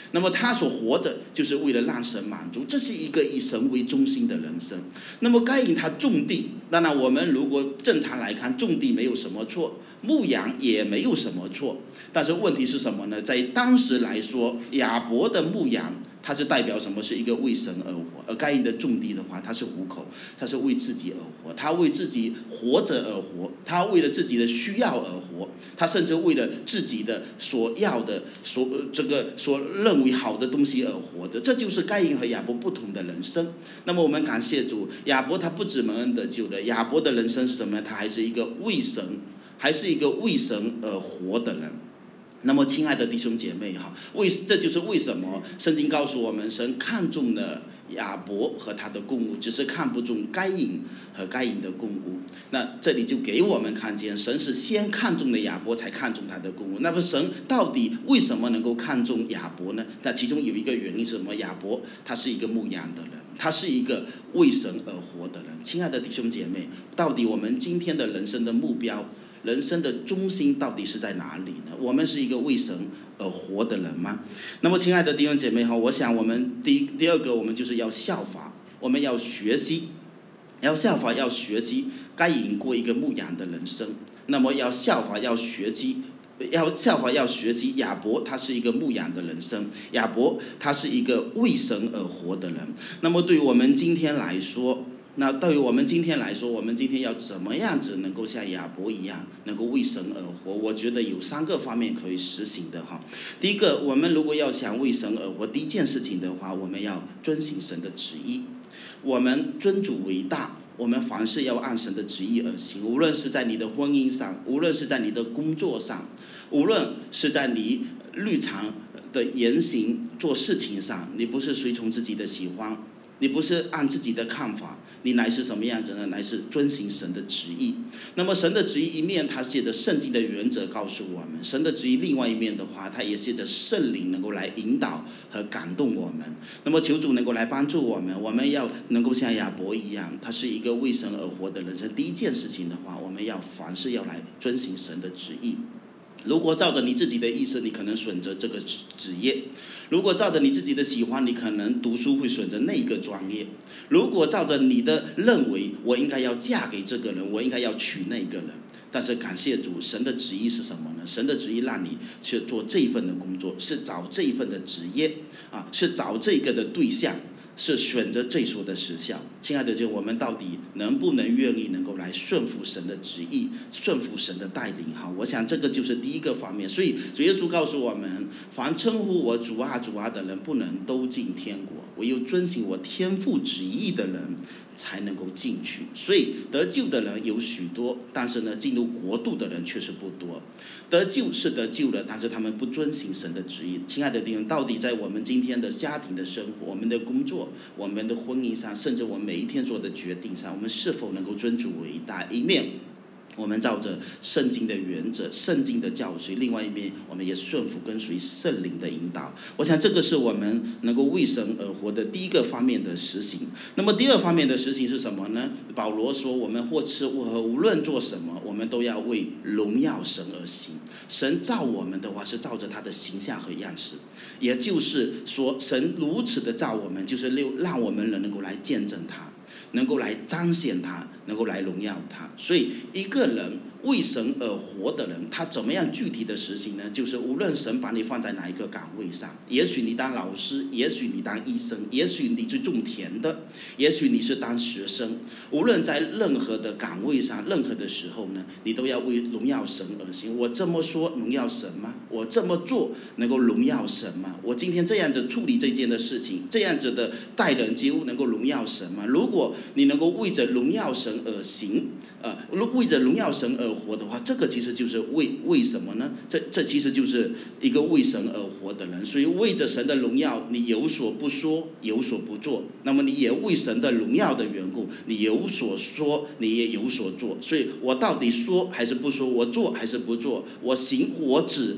那么他所活着就是为了让神满足，这是一个以神为中心的人生。那么该隐他种地，当然我们如果正常来看，种地没有什么错，牧羊也没有什么错，但是问题是什么呢？在当时来说，亚伯的牧羊它是代表什么？是一个为神而活。而该隐的种地的话，他是糊口，他是为自己而活，他为自己活着而活，他为了自己的需要而活，他甚至为了自己的所要的所认为好的东西而活着。这就是该隐和亚伯不同的人生。那么我们感谢主，亚伯他不止蒙恩得救的，亚伯的人生是什么呢？他还是一个为神而活的人。那么亲爱的弟兄姐妹哈，这就是为什么圣经告诉我们，神看重了亚伯和他的供物，只是看不中该隐和该隐的供物。那这里就给我们看见，神是先看中了亚伯，才看中他的供物。那么神到底为什么能够看中亚伯呢？那其中有一个原因是什么？亚伯他是一个牧羊的人，他是一个为神而活的人。亲爱的弟兄姐妹，到底我们今天的人生的目标，人生的中心到底是在哪里呢？我们是一个为神而活的人吗？那么亲爱的弟兄姐妹哈，我想我们第二个，我们就是要效法，我们要学习，要效法，要学习该隐过一个牧羊的人生。那么要效法，要学习亚伯，他是一个牧羊的人生，亚伯他是一个为神而活的人。那么对于我们今天来说，我们今天要怎么样子能够像亚伯一样，能够为神而活？我觉得有3个方面可以实行的哈。第一个，我们如果要想为神而活，第一件事情的话，我们要遵行神的旨意。我们尊主为大，我们凡事要按神的旨意而行。无论是在你的婚姻上，无论是在你的工作上，无论是在你日常的言行做事情上，你不是随从自己的喜欢，你不是按自己的看法，你乃是什么样子呢？乃是遵行神的旨意。那么神的旨意一面，它借着圣经的原则告诉我们；神的旨意另外一面的话，它也借着圣灵能够来引导和感动我们。那么求主能够来帮助我们，我们要能够像亚伯一样，他是一个为神而活的人生。第一件事情的话，我们要凡事要来遵行神的旨意。如果照着你自己的意思，你可能选择这个职业；如果照着你自己的喜欢，你可能读书会选择那个专业；如果照着你的认为，我应该要嫁给这个人，我应该要娶那个人。但是感谢主，神的旨意是什么呢？神的旨意让你去做这一份的工作，是找这一份的职业是找这个的对象，是选择这所的时效。亲爱的弟兄，我们到底能不能愿意能够来顺服神的旨意，顺服神的带领？我想这个就是第一个方面。所以主耶稣告诉我们，凡称呼我主啊主啊的人，不能都进天国，唯有遵行我天父旨意的人才能够进去。所以得救的人有许多，但是呢，进入国度的人确实不多。得救是得救了，但是他们不遵行神的旨意。亲爱的弟兄，到底在我们今天的家庭的生活、我们的工作、我们的婚姻上，甚至我们每一天做的决定上，我们是否能够尊主为大？一面我们照着圣经的原则、圣经的教训，另外一面我们也顺服跟随圣灵的引导。我想这个是我们能够为神而活的第一个方面的实行。那么第二方面的实行是什么呢？保罗说，我们或吃或喝，无论做什么，我们都要为荣耀神而行。神造我们的话，是照着他的形象和样式，也就是说，神如此的造我们，就是让我们人能够来见证他，能够来彰显他，能够来荣耀他。所以一个人为神而活的人，他怎么样具体的实行呢？就是无论神把你放在哪一个岗位上，也许你当老师，也许你当医生，也许你去种田的，也许你是当学生，无论在任何的岗位上，任何的时候呢，你都要为荣耀神而行。我这么说荣耀神吗？我这么做能够荣耀神吗？我今天这样子处理这件的事情，这样子的待人接物能够荣耀神吗？如果你能够为着荣耀神而行，为着荣耀神而活的话，这个其实就是为什么呢？这其实就是一个为神而活的人。所以为着神的荣耀，你有所不说，有所不做，那么你也为神的荣耀的缘故，你有所说，你也有所做。所以我到底说还是不说？我做还是不做？我行我止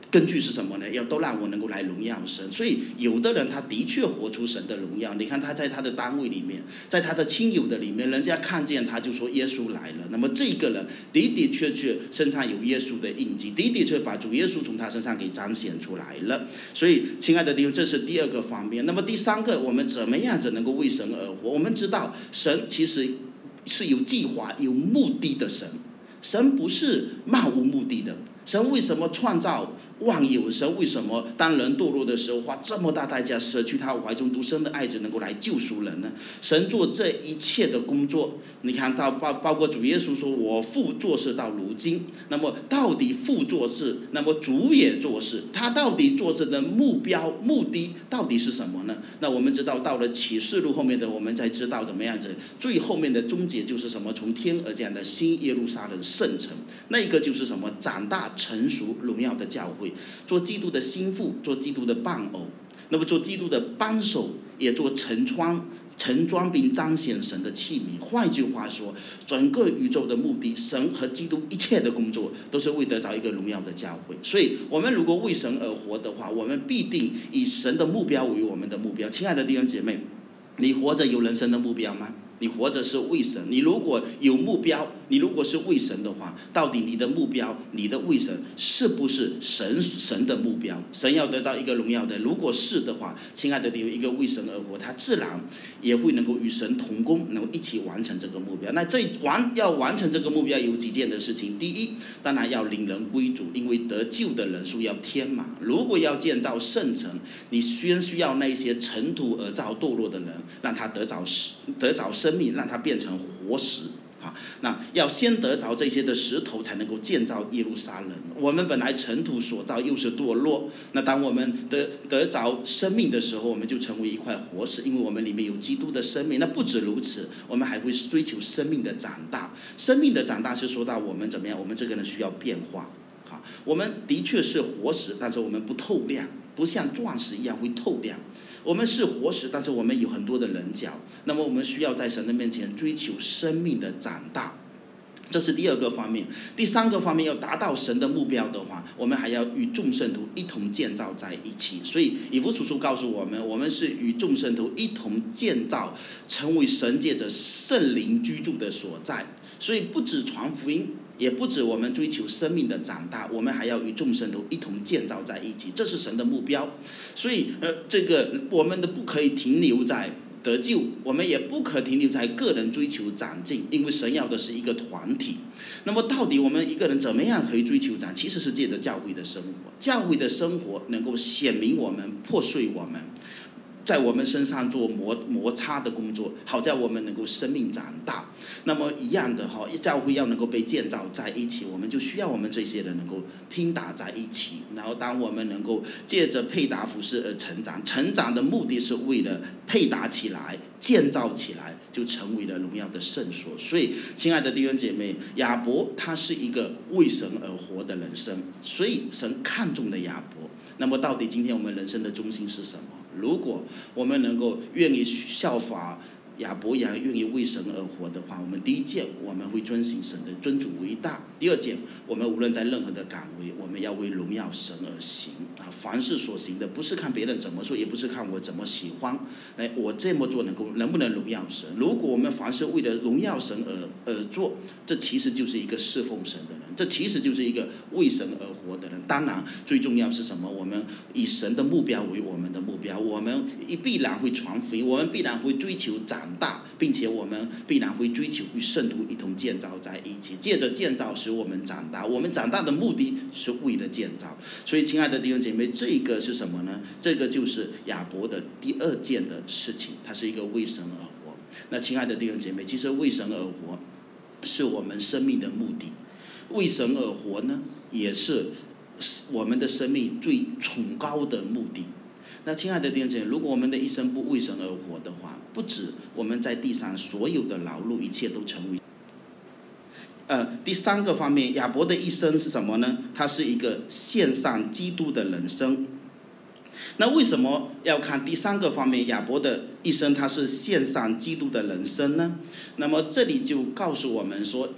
根据是什么呢？都让我能够来荣耀神。所以有的人他的确活出神的荣耀，你看他在他的单位里面，在他的亲友的里面，人家看见他就说耶稣来了。那么这个人的的确确身上有耶稣的印记，的的确把主耶稣从他身上给彰显出来了。所以亲爱的弟兄，这是第二个方面。那么第三个，我们怎么样子能够为神而活？我们知道神其实是有计划有目的的神，神不是漫无目的的。神为什么创造万有？神为什么当人堕落的时候花这么大代价舍去他怀中独生的爱子能够来救赎人呢？神做这一切的工作，你看到包括主耶稣说我父做事到如今，那么到底父做事，那么主也做事，他到底做事的目标目的到底是什么呢？那我们知道到了启示录后面的我们才知道怎么样子，最后面的终结就是什么？从天而降的新耶路撒冷圣城，那个就是什么？长大成熟荣耀的教会，做基督的心腹，做基督的伴偶，那么做基督的帮手，也做盛装并彰显神的器皿。换句话说，整个宇宙的目的，神和基督一切的工作都是为得着一个荣耀的教会。所以我们如果为神而活的话，我们必定以神的目标为我们的目标。亲爱的弟兄姐妹，你活着有人生的目标吗？你活着是为神，你如果有目标，你如果是为神的话，到底你的目标，你的为神是不是神的目标？神要得到一个荣耀的，如果是的话，亲爱的弟兄，一个为神而活，他自然也会能够与神同工，能够一起完成这个目标。那要完成这个目标有几件的事情。第一，当然要领人归主，因为得救的人数要天满。如果要建造圣城，你先需要那些尘土而造堕落的人，让他得着生命，让它变成活石。那要先得着这些的石头，才能够建造耶路撒冷。我们本来尘土所造，又是堕落。那当我们得着生命的时候，我们就成为一块活石，因为我们里面有基督的生命。那不止如此，我们还会追求生命的长大。生命的长大是说到我们怎么样？我们这个人需要变化。我们的确是活石，但是我们不透亮，不像钻石一样会透亮。我们是活石，但是我们有很多的棱角。那么我们需要在神的面前追求生命的长大，这是第二个方面。第三个方面，要达到神的目标的话，我们还要与众圣徒一同建造在一起。所以以弗所书告诉我们，我们是与众圣徒一同建造，成为神借着圣灵居住的所在。所以不止传福音，也不止我们追求生命的长大，我们还要与众圣徒一同建造在一起，这是神的目标。所以这个我们的不可以停留在得救，我们也不可停留在个人追求长进，因为神要的是一个团体。那么到底我们一个人怎么样可以追求长？其实是借着教会的生活，教会的生活能够显明我们，破碎我们，在我们身上做摩擦的工作，好在我们能够生命长大。那么一样的教会要能够被建造在一起，我们就需要我们这些人能够拼打在一起。然后当我们能够借着配搭服事而成长，成长的目的是为了配搭起来，建造起来，就成为了荣耀的圣所。所以亲爱的弟兄姐妹，亚伯他是一个为神而活的人生，所以神看重的亚伯。那么到底今天我们人生的中心是什么？如果我们能够愿意效法亚伯一样，愿意为神而活的话，我们第一件我们会遵行神的尊主为大。第二件，我们无论在任何的岗位，我们要为荣耀神而行凡事所行的不是看别人怎么说，也不是看我怎么喜欢，我这么做能不能荣耀神。如果我们凡是为了荣耀神而做，这其实就是一个侍奉神的人，这其实就是一个为神而活的人。当然最重要是什么？我们以神的目标为我们的目标，我们必然会传福音，我们必然会追求长大，并且我们必然会追求与圣徒一同建造在一起，借着建造使我们长大。我们长大的目的是为了建造。所以亲爱的弟兄姐妹，这个是什么呢？这个就是亚伯的第二件的事情，他是一个为神而活。那亲爱的弟兄姐妹，其实为神而活是我们生命的目的，为神而活呢，也是我们的生命最崇高的目的。那亲爱的弟兄姐妹，如果我们的一生不为神而活的话，不止我们在地上所有的劳碌，一切都成为第三个方面，亚伯的一生是什么呢？他是一个献上基督的人生。那为什么要看第三个方面，亚伯的一生他是献上基督的人生呢？那么这里就告诉我们说，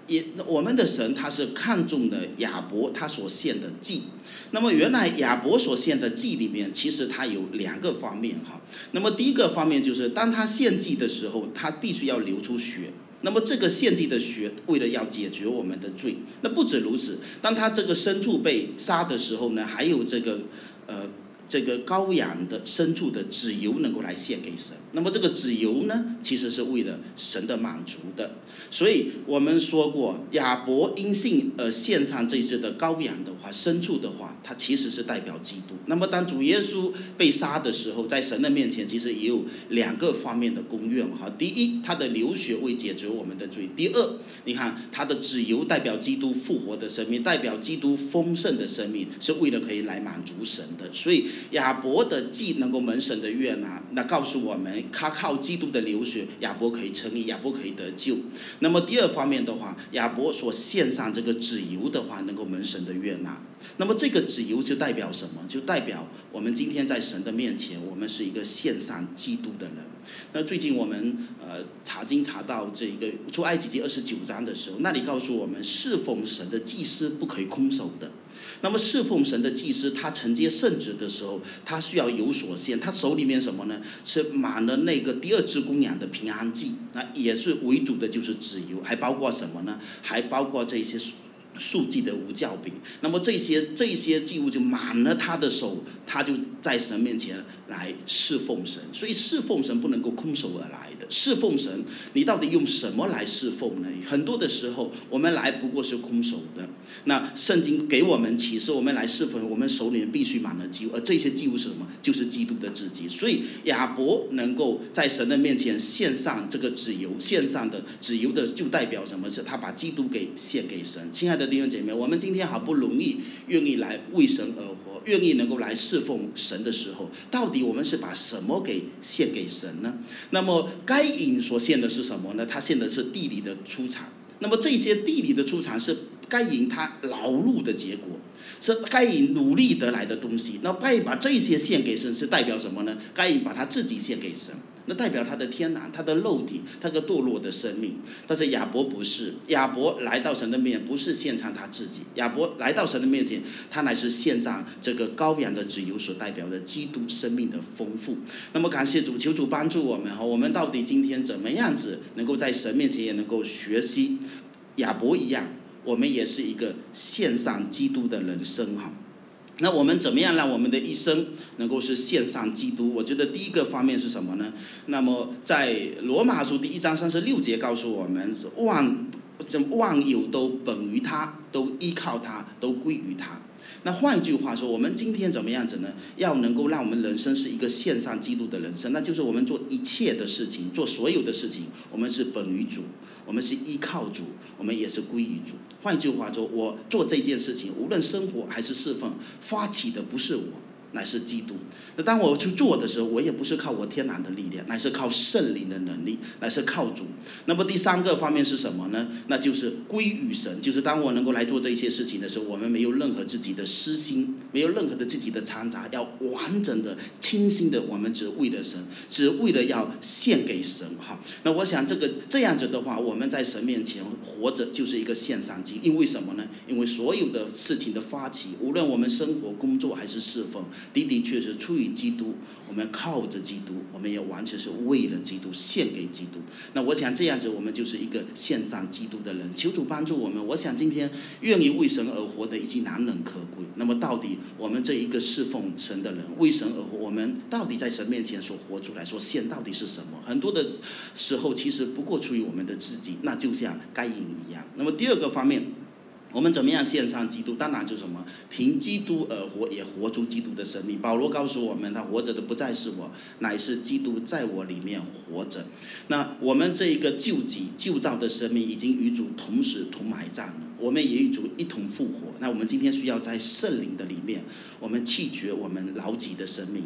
我们的神他是看重的亚伯他所献的祭。那么原来亚伯所献的祭里面，其实他有2个方面哈。那么第一个方面就是，当他献祭的时候，他必须要流出血。那么这个献祭的血，为了要解决我们的罪。那不止如此，当他这个牲畜被杀的时候呢，还有这个羔羊的牲畜的脂油能够来献给神。那么这个脂油呢，其实是为了神的满足的。所以我们说过，亚伯因信献上这些的羔羊的话，牲畜的话，它其实是代表基督。那么当主耶稣被杀的时候，在神的面前其实也有2个方面的功用哈。第一，他的流血为解决我们的罪；第二，你看他的脂油代表基督复活的生命，代表基督丰盛的生命，是为了可以来满足神的。所以亚伯的祭能够蒙神的悦纳，那告诉我们他靠基督的流血，亚伯可以称义，亚伯可以得救。那么第二方面的话，亚伯所献上这个脂油的话，能够蒙神的悦纳。那么这个脂油就代表什么？就代表我们今天在神的面前，我们是一个献上基督的人。那最近我们查经查到这个出埃及记29章的时候，那里告诉我们，侍奉神的祭司不可以空手的。那么侍奉神的祭司，他承接圣职的时候，他需要有所献。他手里面什么呢？是满了那个第2只公羊的平安祭，那也是为主的就是脂油，还包括什么呢？还包括这些素祭的无酵饼。那么这些祭物就满了他的手，他就在神面前来侍奉神。所以侍奉神不能够空手而来的。侍奉神，你到底用什么来侍奉呢？很多的时候我们来不过是空手的。那圣经给我们启示，我们来侍奉，我们手里面必须满了祭物，而这些祭物是什么？就是基督的自己。所以亚伯能够在神的面前献上这个脂油，献上的脂油的就代表什么？是他把基督给献给神。亲爱的弟兄姐妹，我们今天好不容易愿意来为神而活，愿意能够来侍奉神的时候，到底我们是把什么给献给神呢？那么该隐所献的是什么呢？他献的是地里的出产。那么这些地里的出产是该隐他劳碌的结果，是该隐努力得来的东西。那该隐把这些献给神，是代表什么呢？该隐把他自己献给神，那代表他的天然，他的肉体，他的堕落的生命。但是亚伯不是，亚伯来到神的面前，不是献上他自己，亚伯来到神的面前，他乃是献上这个羔羊的脂油所代表的基督生命的丰富。那么感谢主，求主帮助我们，我们到底今天怎么样子能够在神面前也能够学习亚伯一样，我们也是一个献上基督的人生哈。那我们怎么样让我们的一生能够是献上基督？我觉得第一个方面是什么呢？那么在罗马书第1章36节告诉我们，万有都本于他，都依靠他，都归于他。那换句话说，我们今天怎么样子呢？要能够让我们人生是一个献上基督的人生，那就是我们做一切的事情，做所有的事情，我们是本于主，我们是依靠主，我们也是归于主。换句话说，我做这件事情，无论生活还是侍奉，发起的不是我，乃是基督。那当我去做的时候，我也不是靠我天然的力量，乃是靠圣灵的能力，乃是靠主。那么第3个方面是什么呢？那就是归于神，就是当我能够来做这些事情的时候，我们没有任何自己的私心，没有任何的自己的掺杂，要完整的清新的，我们只为了神，只为了要献给神哈。那我想这样子的话，我们在神面前活着就是一个献上祭。因为什么呢？因为所有的事情的发起，无论我们生活工作还是侍奉，的确是出于基督，我们靠着基督，我们也完全是为了基督，献给基督。那我想这样子，我们就是一个献上基督的人。求主帮助我们。我想今天愿意为神而活的已经难能可贵。那么到底我们这一个侍奉神的人，为神而活，我们到底在神面前所活出来所献到底是什么？很多的时候其实不过出于我们的自己，那就像该隐一样。那么第2个方面，我们怎么样献上基督？当然就是什么？凭基督而活，也活出基督的生命。保罗告诉我们，他活着的不再是我，乃是基督在我里面活着。那我们这一个旧造的生命已经与主同死同埋葬了，我们也与主一同复活。那我们今天需要在圣灵的里面，我们弃绝我们老己的生命，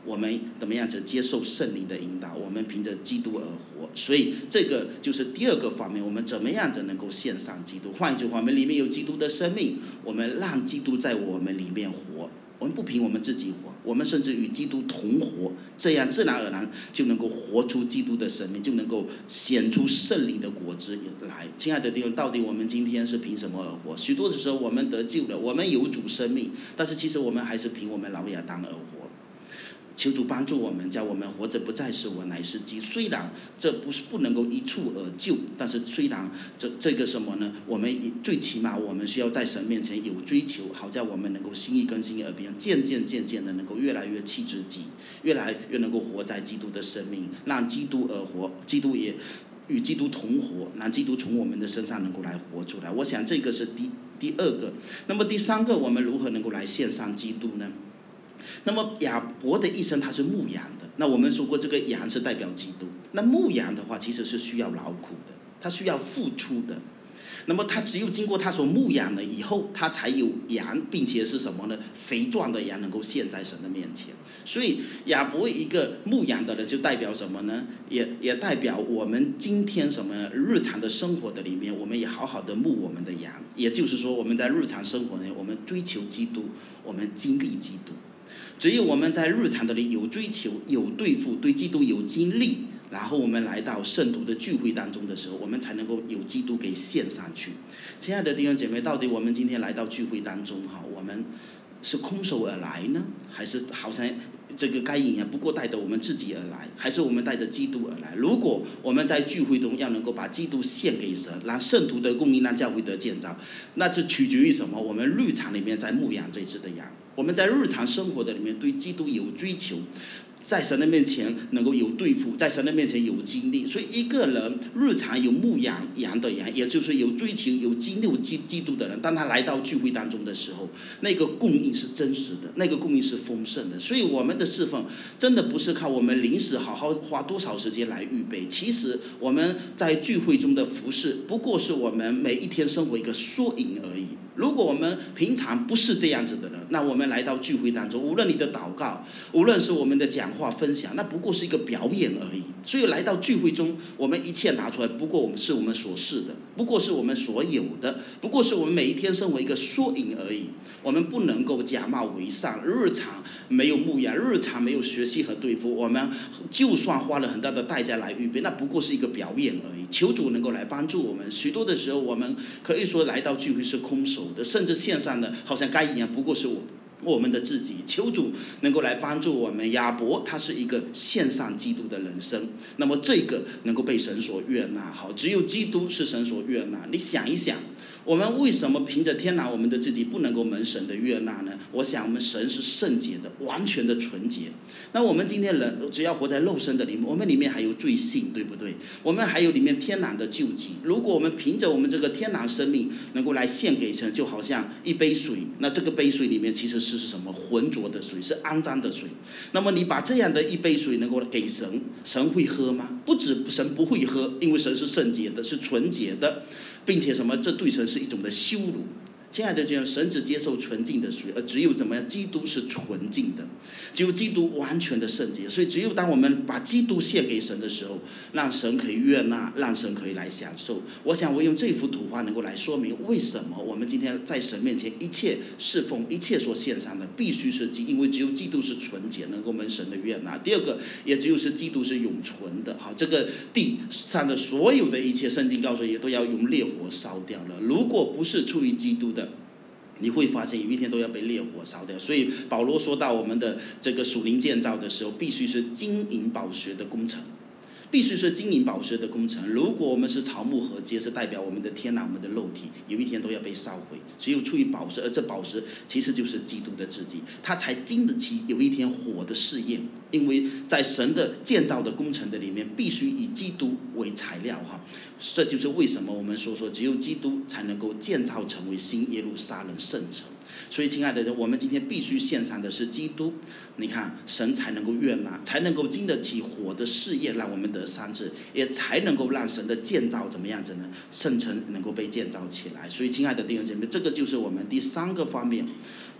我们怎么样子接受圣灵的引导，我们凭着基督而活。所以这个就是第二个方面，我们怎么样子能够献上基督。换一句话，我们里面有基督的生命，我们让基督在我们里面活，我们不凭我们自己活，我们甚至与基督同活，这样自然而然就能够活出基督的生命，就能够显出圣灵的果子来。亲爱的弟兄，到底我们今天是凭什么而活？许多的时候我们得救了，我们有主生命，但是其实我们还是凭我们老亚当而活。求主帮助我们，叫我们活着不再是我，乃是基。虽然这不能够一蹴而就，但是虽然这个什么呢？我们最起码我们需要在神面前有追求，好叫我们能够心意更新而变，渐渐的能够越来越弃之己，越来越能够活在基督的生命，让基督而活，基督也与基督同活，让基督从我们的身上能够来活出来。我想这个是第二个。那么第三个，我们如何能够来献上基督呢？那么亚伯的一生他是牧羊的，那我们说过这个羊是代表基督。那牧羊的话其实是需要劳苦的，他需要付出的。那么他只有经过他所牧养了以后，他才有羊，并且是什么呢？肥壮的羊能够献在神的面前。所以亚伯一个牧羊的人就代表什么呢？也代表我们今天什么日常的生活的里面，我们也好好的牧我们的羊。也就是说，我们在日常生活呢，我们追求基督，我们经历基督。只有我们在日常的里有追求、有对付、对基督有经历，然后我们来到圣徒的聚会当中的时候，我们才能够有基督给献上去。亲爱的弟兄姐妹，到底我们今天来到聚会当中，我们是空手而来呢，还是好像这个该隐也不过带着我们自己而来，还是我们带着基督而来？如果我们在聚会中要能够把基督献给神，让圣徒的供应，让教会得建造，那这取决于什么？我们日常里面在牧养这只的羊，我们在日常生活的里面对基督有追求，在神的面前能够有对付，在神的面前有经历。所以一个人日常有牧养羊的羊，也就是有追求有经历基督的人，当他来到聚会当中的时候，那个供应是真实的，那个供应是丰盛的。所以我们的侍奉真的不是靠我们临时好好花多少时间来预备，其实我们在聚会中的服事不过是我们每一天生活一个缩影而已。如果我们平常不是这样子的人，那我们来到聚会当中，无论你的祷告，无论是我们的讲话分享，那不过是一个表演而已。所以来到聚会中，我们一切拿出来，不过是我们所是的，不过是我们所有的，不过是我们每一天生活一个缩影而已。我们不能够假冒为善，日常没有牧养，日常没有学习和对付，我们就算花了很大的代价来预备，那不过是一个表演而已。求主能够来帮助我们。许多的时候，我们可以说来到聚会是空手的，甚至线上的好像该一样，不过是我们的自己。求主能够来帮助我们。亚伯他是一个献上基督的人生，那么这个能够被神所悦纳。好，只有基督是神所悦纳。你想一想，我们为什么凭着天然我们的自己不能够蒙神的悦纳呢？我想我们神是圣洁的，完全的纯洁。那我们今天人只要活在肉身的里面，我们里面还有罪性，对不对？我们还有里面天然的救济。如果我们凭着我们这个天然生命能够来献给神，就好像一杯水，那这个杯水里面其实是什么？浑浊的水，是肮脏的水。那么你把这样的一杯水能够给神，神会喝吗？不止神不会喝，因为神是圣洁的，是纯洁的，并且什么？这对神是一种的羞辱。亲爱的弟兄，神只接受纯净的水，而只有怎么样？基督是纯净的，只有基督完全的圣洁。所以只有当我们把基督献给神的时候，让神可以悦纳，让神可以来享受。我想我用这幅图画能够来说明为什么我们今天在神面前一切侍奉，一切所献上的必须是因为只有基督是纯洁，能够蒙神的悦纳。第二个，也只有是基督是永存的。好，这个地上的所有的一切，圣经告诉也都要用烈火烧掉了。如果不是出于基督的，你会发现有一天都要被烈火烧掉。所以保罗说到我们的这个属灵建造的时候，必须是金银宝石的工程，必须是金银宝石的工程。如果我们是草木禾秸，是代表我们的天然，我们的肉体有一天都要被烧毁。只有出于宝石，而这宝石其实就是基督的自己，它才经得起有一天火的试验。因为在神的建造的工程的里面，必须以基督为材料哈。这就是为什么我们说只有基督才能够建造成为新耶路撒冷圣城。所以亲爱的人，我们今天必须献上的是基督，你看神才能够悦纳，才能够经得起火的试验，让我们得三次，也才能够让神的建造怎么样子呢？圣城能够被建造起来。所以亲爱的弟兄姐妹，这个就是我们第三个方面，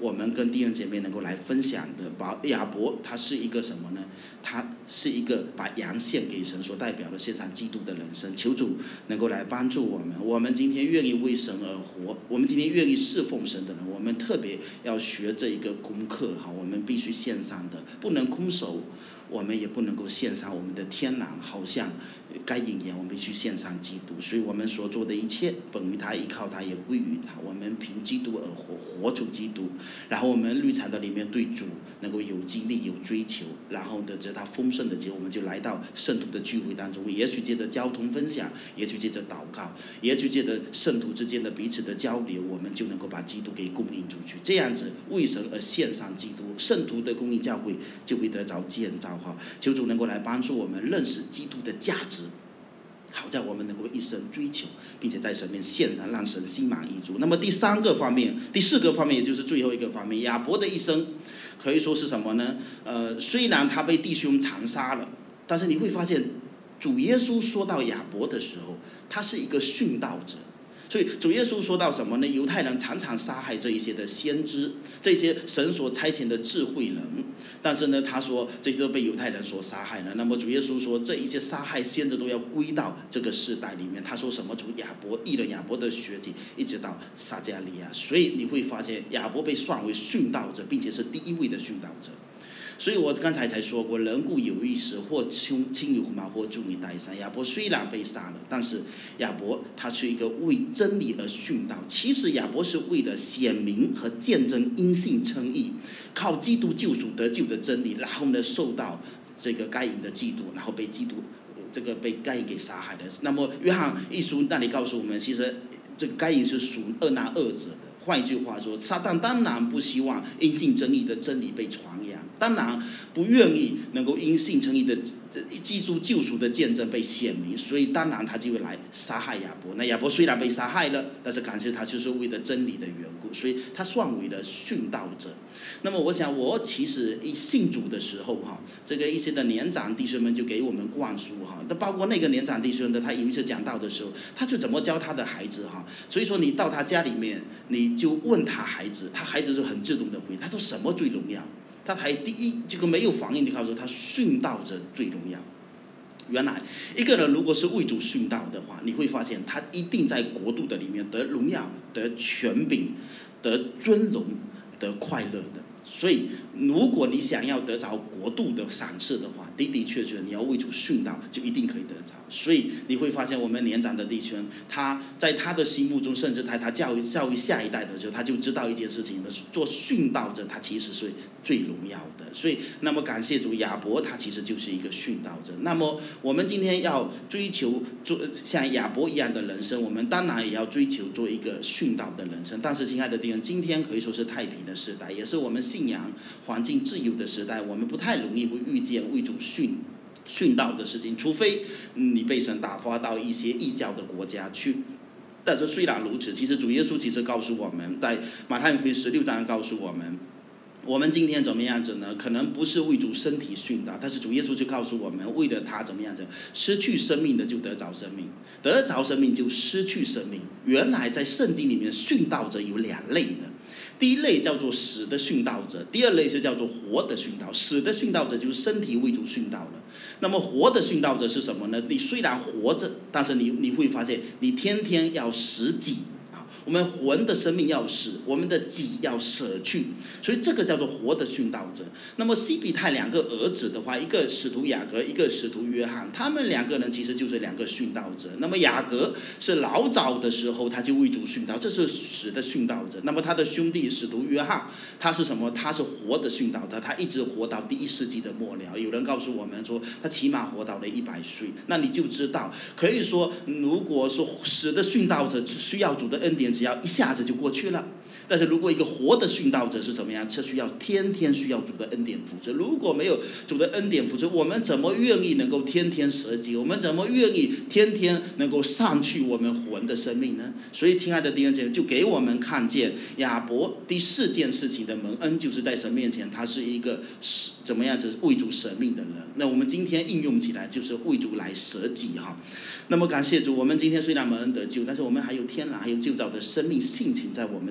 我们跟弟兄姐妹能够来分享的。亚伯他是一个什么呢？他是一个把羊献给神所代表的献上基督的人生。求主能够来帮助我们，我们今天愿意为神而活，我们今天愿意侍奉神的人，我们特别要学这一个功课哈，我们必须献上的，不能空手，我们也不能够献上我们的天然，好像该隐言我们必须献上基督。所以我们所做的一切本于他，依靠他，也归于他。我们凭基督而活，活出基督。然后我们绿茶的里面对主能够有经历有追求，然后的这他丰盛的节，我们就来到圣徒的聚会当中，也许借着交通分享，也许借着祷告，也许借着圣徒之间的彼此的交流，我们就能够把基督给供应出去。这样子为神而献上基督，圣徒的供应教会就会得着建造哈。求主能够来帮助我们认识基督的价值，好在我们能够一生追求，并且在神面献上，让神心满意足。那么第四个方面，也就是最后一个方面，亚伯的一生可以说是什么呢？虽然他被弟兄残杀了，但是你会发现，主耶稣说到亚伯的时候，他是一个殉道者。所以主耶稣说到什么呢？犹太人常常杀害这一些的先知，这些神所差遣的智慧人，但是呢，他说这些都被犹太人所杀害了。那么主耶稣说，这一些杀害先知都要归到这个世代里面。他说什么？从异人亚伯的血迹一直到撒迦利亚。所以你会发现，亚伯被算为殉道者，并且是第一位的殉道者。所以我刚才才说过，人固有一时，或轻于鸿毛，或重于泰山。亚伯虽然被杀了，但是亚伯他是一个为真理而殉道。其实亚伯是为了显明和见证因信称义，靠基督救赎得救的真理，然后呢受到这个该隐的嫉妒，然后被被该隐给杀害的。那么约翰一书那里告诉我们，其实这个该隐是属恶男恶者的。换一句话说，撒旦当然不希望因信称义的真理被传扬，当然不愿意能够因信称义的基督救赎的见证被显明，所以当然他就会来杀害亚伯。那亚伯虽然被杀害了，但是感谢他就是为了真理的缘故，所以他算为了殉道者。那么我想，我其实一信主的时候哈，这个一些的年长弟兄们就给我们灌输哈，那包括那个年长弟兄的，他有一次讲道的时候，他就怎么教他的孩子哈。所以说你到他家里面，你就问他孩子，他孩子就很自动的回，他说什么最荣耀？他还第一这个没有反应，就告诉他殉道者最荣耀。原来一个人如果是为主殉道的话，你会发现他一定在国度的里面得荣耀、得权柄、得尊荣、得快乐的。所以如果你想要得着国度的赏赐的话，的的确确你要为主殉道，就一定可以得着。所以你会发现我们年长的弟兄，他在他的心目中，甚至他教育下一代的时候，他就知道一件事情，做殉道者他其实是最荣耀的。所以那么感谢主，亚伯他其实就是一个殉道者。那么我们今天要追求做像亚伯一样的人生，我们当然也要追求做一个殉道的人生。但是亲爱的弟兄，今天可以说是太平的时代，也是我们信仰环境自由的时代，我们不太容易会遇见为主殉道的事情，除非你被神打发到一些异教的国家去。但是虽然如此，其实主耶稣其实告诉我们，在马太福音16章告诉我们，我们今天怎么样子呢？可能不是为主身体殉道，但是主耶稣就告诉我们，为了他怎么样子，失去生命的就得着生命，得着生命就失去生命。原来在圣经里面，殉道者有两类的。第一类叫做死的殉道者，第二类是叫做活的殉道。死的殉道者就是身体为主殉道了。那么活的殉道者是什么呢？你虽然活着，但是你会发现，你天天要死己啊。我们魂的生命要死，我们的己要舍去，所以这个叫做活的殉道者。那么西比太两个儿子的话，一个使徒雅各，一个使徒约翰，他们两个人其实就是两个殉道者。那么雅各是老早的时候他就为主殉道，这是死的殉道者。那么他的兄弟使徒约翰，他是什么？他是活的殉道者，他一直活到第1世纪的末了。有人告诉我们说，他起码活到了100岁。那你就知道，可以说，如果说死的殉道者需要主的恩典，只要一下子就过去了。但是如果一个活的殉道者是怎么样？这需要天天需要主的恩典扶持。如果没有主的恩典扶持，我们怎么愿意能够天天舍己？我们怎么愿意天天能够上去我们魂的生命呢？所以亲爱的弟兄姐妹，就给我们看见亚伯第4件事情的蒙恩，就是在神面前他是一个怎么样子为主舍命的人。那我们今天应用起来就是为主来舍己哈。那么感谢主，我们今天虽然蒙恩得救，但是我们还有天然还有旧造的生命性情在我们的里面。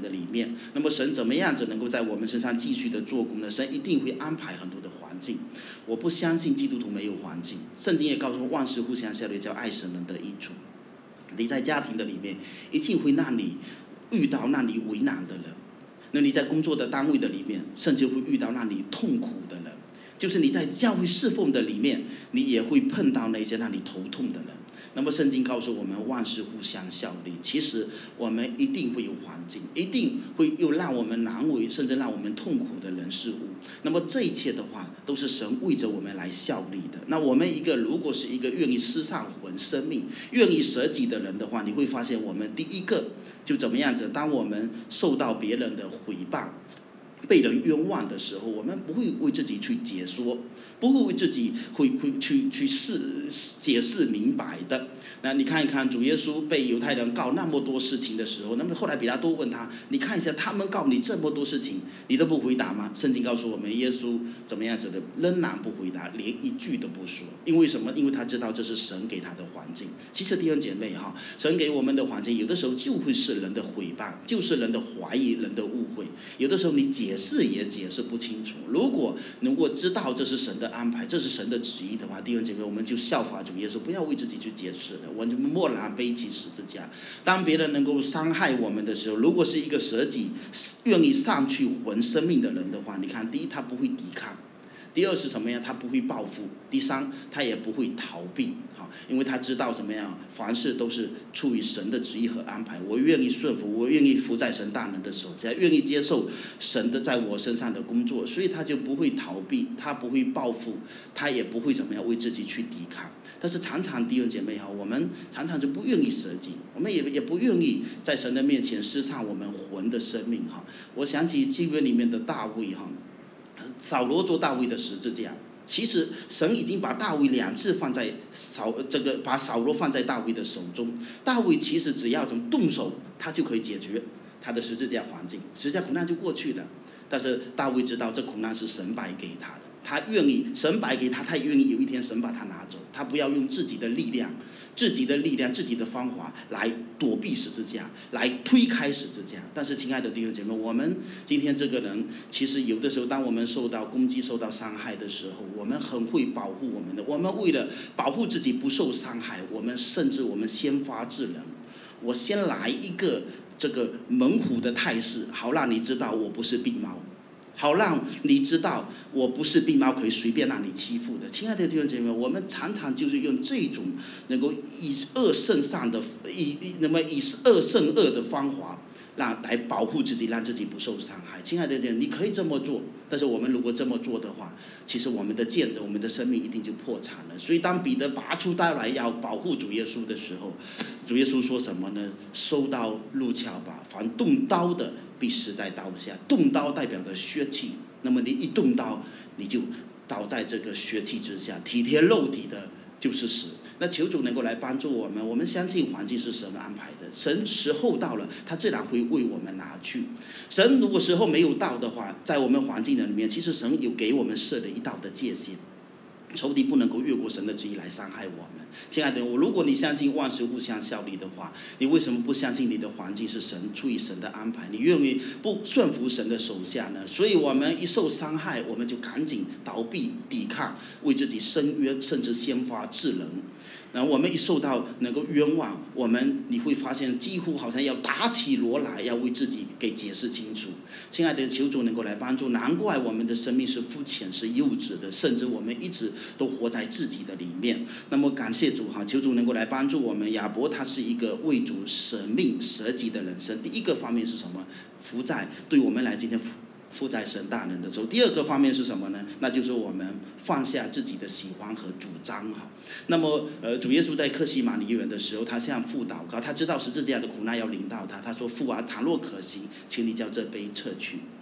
面。那么神怎么样子能够在我们身上继续的做工呢？神一定会安排很多的环境。我不相信基督徒没有环境，圣经也告诉万事互相效力，叫爱神人的益处。你在家庭的里面，一定会让你遇到让你为难的人；那你在工作的单位的里面，甚至会遇到让你痛苦的人。就是你在教会侍奉的里面，你也会碰到那些让你头痛的人。那么圣经告诉我们，万事互相效力。其实我们一定会有环境，一定会有让我们难为，甚至让我们痛苦的人事物。那么这一切的话，都是神为着我们来效力的。那我们如果是一个愿意失丧魂生命、愿意舍己的人的话，你会发现我们第一个就怎么样子？当我们受到别人的毁谤、被人冤枉的时候，我们不会为自己去解说，不会为自己会去解释明白的。那你看一看主耶稣被犹太人告那么多事情的时候，那么后来彼拉多问他，你看一下他们告你这么多事情，你都不回答吗？圣经告诉我们，耶稣怎么样子的，仍然不回答，连一句都不说。因为什么？因为他知道这是神给他的环境。其实弟兄姐妹哈，神给我们的环境有的时候就会是人的毁谤，就是人的怀疑，人的误会。有的时候你解释也解释不清楚。如果能够知道这是神的安排，这是神的旨意的话，弟兄姐妹，我们就效法主耶稣，不要为自己去解释了，我们默然背起十字架。当别人能够伤害我们的时候，如果是一个舍己、愿意上去还生命的人的话，你看，第一他不会抵抗，第二是什么呀？他不会报复，第三他也不会逃避，因为他知道什么样，凡事都是出于神的旨意和安排。我愿意顺服，我愿意服在神大能的手下，愿意接受神的在我身上的工作，所以他就不会逃避，他不会报复，他也不会怎么样为自己去抵抗。但是常常弟兄姐妹我们常常就不愿意舍己，我们也不愿意在神的面前失丧我们魂的生命我想起旧约里面的大卫扫罗做大卫的十字架。其实神已经把大卫2次放在把扫罗放在大卫的手中。大卫其实只要从动手，他就可以解决他的十字架环境，十字架苦难就过去了。但是大卫知道这苦难是神摆给他的，他愿意神摆给他，他也愿意有一天神把他拿走。他不要用自己的力量、自己的方法来躲避十字架，来推开十字架。但是亲爱的弟兄姐妹，我们今天这个人，其实有的时候当我们受到攻击、受到伤害的时候，我们很会保护我们的。我们为了保护自己不受伤害，我们先发制人，我先来一个这个猛虎的态势，好让你知道我不是病猫，好让你知道我不是病猫可以随便让你欺负的。亲爱的弟兄姐妹，我们常常就是用这种能够以恶胜恶的方法来保护自己，让自己不受伤害。亲爱的弟兄，你可以这么做，但是我们如果这么做的话，其实我们的见证、我们的生命一定就破产了。所以当彼得拔出刀来要保护主耶稣的时候，主耶稣说什么呢？收刀入鞘吧，凡动刀的必死在刀下。动刀代表的血气，那么你一动刀，你就倒在这个血气之下，体贴肉体的就是死。那求主能够来帮助我们，我们相信环境是神安排的，神时候到了，他自然会为我们拿去。神如果时候没有到的话，在我们环境的里面，其实神有给我们设了一道的界限，仇敌不能够越过神的旨意来伤害我们。亲爱的，如果你相信万事互相效力的话，你为什么不相信你的环境是神出于神的安排？你愿意不顺服神的手下呢？所以我们一受伤害，我们就赶紧逃避、抵抗，为自己伸冤，甚至先发制人。然后我们一受到能够冤枉，你会发现几乎好像要打起锣来，要为自己给解释清楚。亲爱的，求主能够来帮助。难怪我们的生命是肤浅、是幼稚的，甚至我们一直都活在自己的里面。那么感谢主求主能够来帮助我们。亚伯他是一个为主舍命舍己的人生。第一个方面是什么？负债对我们来今天负在神大能的时候。第二个方面是什么呢？那就是我们放下自己的喜欢和主张那么主耶稣在客西马尼园的时候，他向父祷告，他知道十字架的苦难要临到他，他说父啊，倘若可行，请你叫这杯撤去。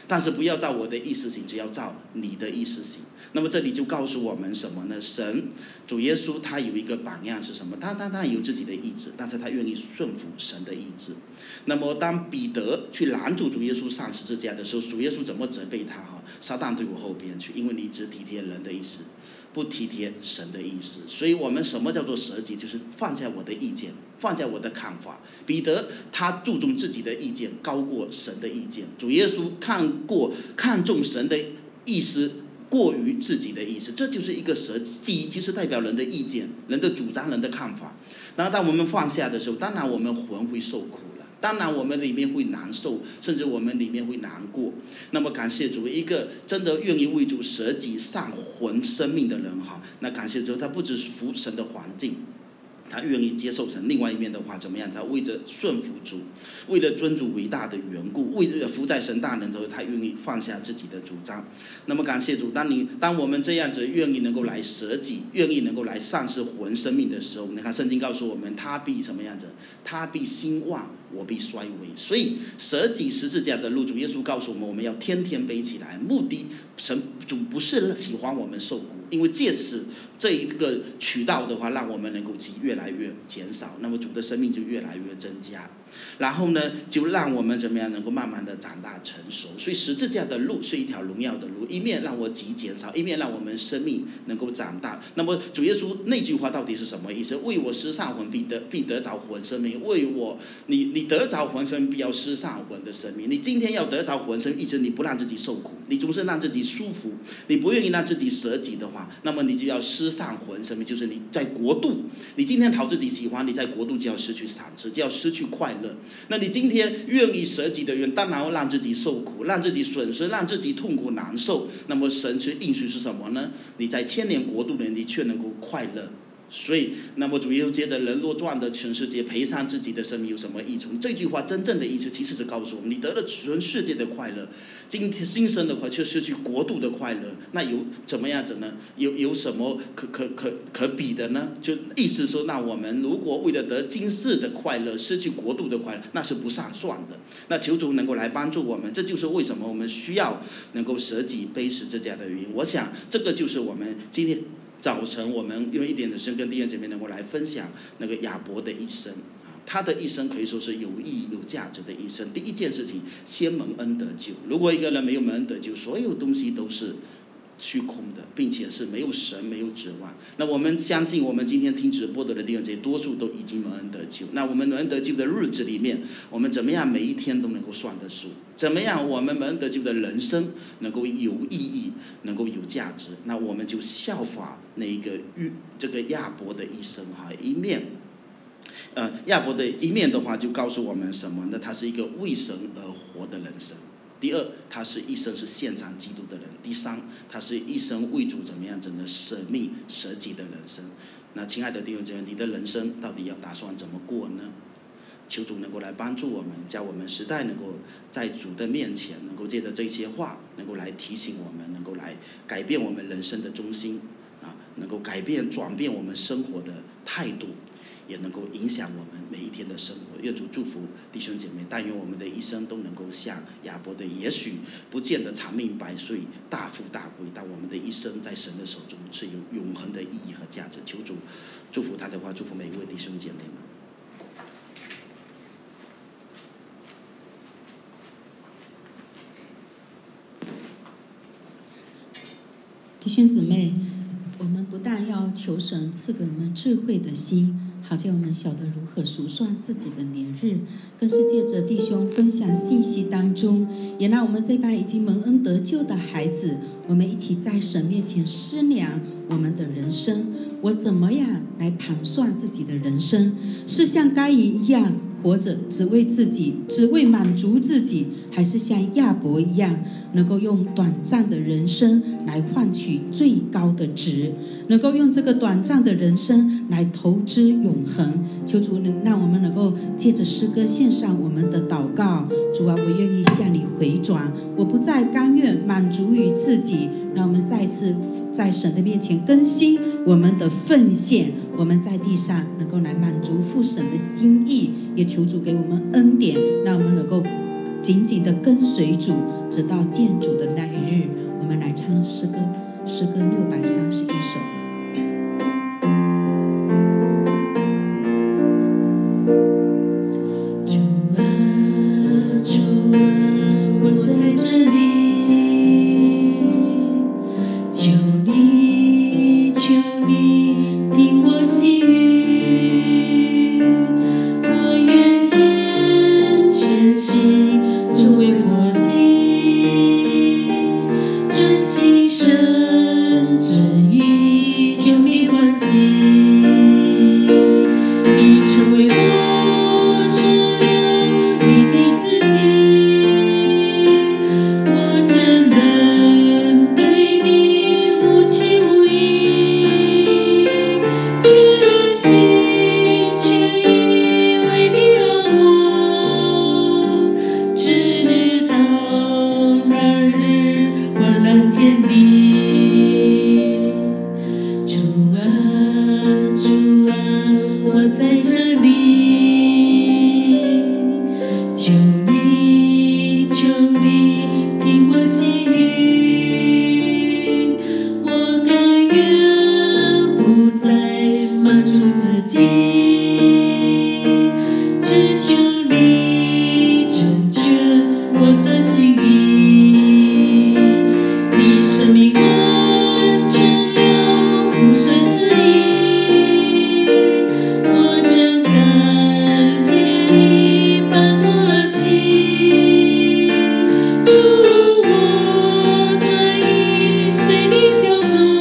但是不要照我的意思行，只要照你的意思行。那么这里就告诉我们什么呢？神主耶稣他有一个榜样是什么？他有自己的意志，但是他愿意顺服神的意志。那么当彼得去拦住主耶稣上十字架的时候，主耶稣怎么责备他？撒旦对我后边去，因为你只体贴人的意思，不体贴神的意思。所以我们什么叫做舍己？就是放下我的意见，放下我的看法。彼得他注重自己的意见高过神的意见，主耶稣看重神的意思过于自己的意思，这就是一个舍己，其实代表人的意见、人的主张、人的看法。然后当我们放下的时候，当然我们魂会受苦了，当然我们里面会难受，甚至我们里面会难过。那么感谢主，一个真的愿意为主舍己丧魂生命的人，那感谢主，他不只是服神的环境，他愿意接受神。另外一面的话怎么样？他为着顺服主，为了尊主伟大的缘故，为了服在神大能的时候，他愿意放下自己的主张。那么感谢主，当我们这样子愿意能够来舍己，愿意能够来丧失魂生命的时候，你看圣经告诉我们，他必什么样子？他必兴旺，我必衰微。所以舍己十字架的路，主耶稣告诉我们，我们要天天背起来。目的神主不是喜欢我们受苦，因为借此这一个渠道的话，让我们能够越来越减少，那么主的生命就越来越增加。然后呢，就让我们怎么样能够慢慢的长大成熟。所以十字架的路是一条荣耀的路，一面让我己减少，一面让我们生命能够长大。那么主耶稣那句话到底是什么意思？为我失丧魂，必得着魂生命。为我你得着魂生命，必要失丧魂的生命。你今天要得着魂生命，意思你不让自己受苦，你总是让自己舒服，你不愿意让自己舍己的话，那么你就要失丧魂生命，就是你在国度，你今天讨自己喜欢，你在国度就要失去赏赐，就要失去快乐。那你今天愿意舍己的人，当然会让自己受苦，让自己损失，让自己痛苦难受。那么神是应许是什么呢？你在千年国度里，你却能够快乐。所以那么主耶稣接着，人若赚得全世界，赔上自己的生命有什么益处？这句话真正的意思其实是告诉我们，你得了全世界的快乐，今天新生的快乐却失去国度的快乐，那有怎么样子呢？有什么可比的呢？就意思说，那我们如果为了得今世的快乐，失去国度的快乐，那是不上算的。那求主能够来帮助我们，这就是为什么我们需要能够舍己背十字架的原因。我想这个就是我们今天早晨我们用一点的时间跟弟兄姐妹能够来分享那个亚伯的一生。他的一生可以说是有意义有价值的一生。第一件事情，先蒙恩得救。如果一个人没有蒙恩得救，所有东西都是虚空的，并且是没有神没有指望。那我们相信我们今天听直播的弟兄姐妹多数都已经蒙恩得救。那我们蒙恩得救的日子里面，我们怎么样每一天都能够算得数？怎么样我们蒙恩得救的人生能够有意义，能够有价值？那我们就效法那一个这个亚伯的一生一面。亚伯的一面的话，就告诉我们什么呢？他是一个为神而活的人生。第二，他是一生是献上基督的人。第三，他是一生为主怎么样真的舍命舍己的人生。那亲爱的弟兄姐妹，你的人生到底要打算怎么过呢？求主能够来帮助我们，叫我们实在能够在主的面前，能够借着这些话，能够来提醒我们，能够来改变我们人生的中心能够转变我们生活的态度，也能够影响我们每一天的生活。愿主祝福弟兄姐妹，但愿我们的一生都能够像亚伯的，也许不见得长命百岁、大富大贵，但我们的一生在神的手中是有永恒的意义和价值。求主祝福他的话，祝福每一位弟兄姐妹们。 弟兄姊妹，我们不但要求神赐给我们智慧的心，好叫我们晓得如何数算自己的年日，更是借着弟兄分享信息当中，也让我们这班已经蒙恩得救的孩子，我们一起在神面前思量我们的人生。我怎么样来盘算自己的人生？是像该隐一样活着只为自己，只为满足自己，还是像亚伯一样能够用短暂的人生来换取最高的值，能够用这个短暂的人生来投资永恒？求主让我们能够借着诗歌献上我们的祷告。主啊，我愿意向你回转，我不再甘愿满足于自己。让我们再次在神的面前更新我们的奉献，我们在地上能够来满足父神的心意，也求主给我们恩典，让我们能够紧紧的跟随主，直到见主的那一日。我们来唱诗歌631首。主啊，主啊，我在这里，求你，求你听我细语，我愿献真心作为活祭，遵行神旨意，求你欢喜，你成为我食粮，你的自己，我真能对你无情无义，全心全意为你而活，直到那日患难见你。主啊，主啊，我在这里，求你，求你听我细语，我甘愿不再满足自己，只求你成全我这心意。你生命完成了父神旨意，我真甘愿你半途而弃，主我专一随你脚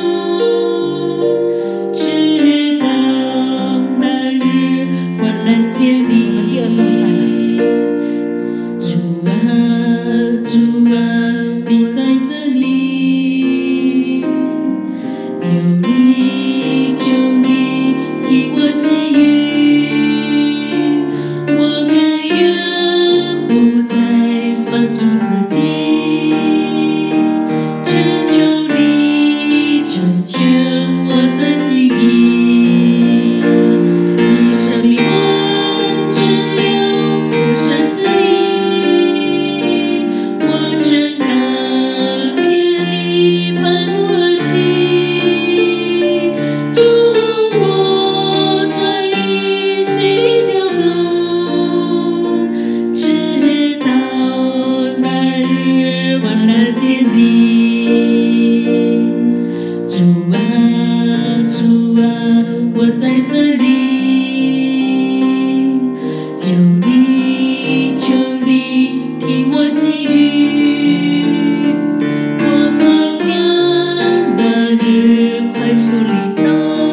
踪，直到那日患难见你。第二段再来。主啊，主啊，你在这里，求你，求你听我细语，我甘愿不再满足自己，只求你成全我这心意。你生命完成了父神旨意，我真甘愿你半途而弃，主我专一随你脚踪，直到那日患难见你。主啊，主啊，我在这里，求你，求你听我细语，我渴想那日快速临到，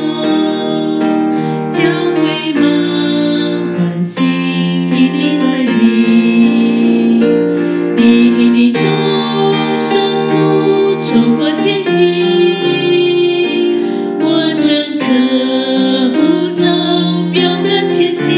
将会满欢喜因你在里，必因你终生途走过艰辛，我真可不着标杆前行，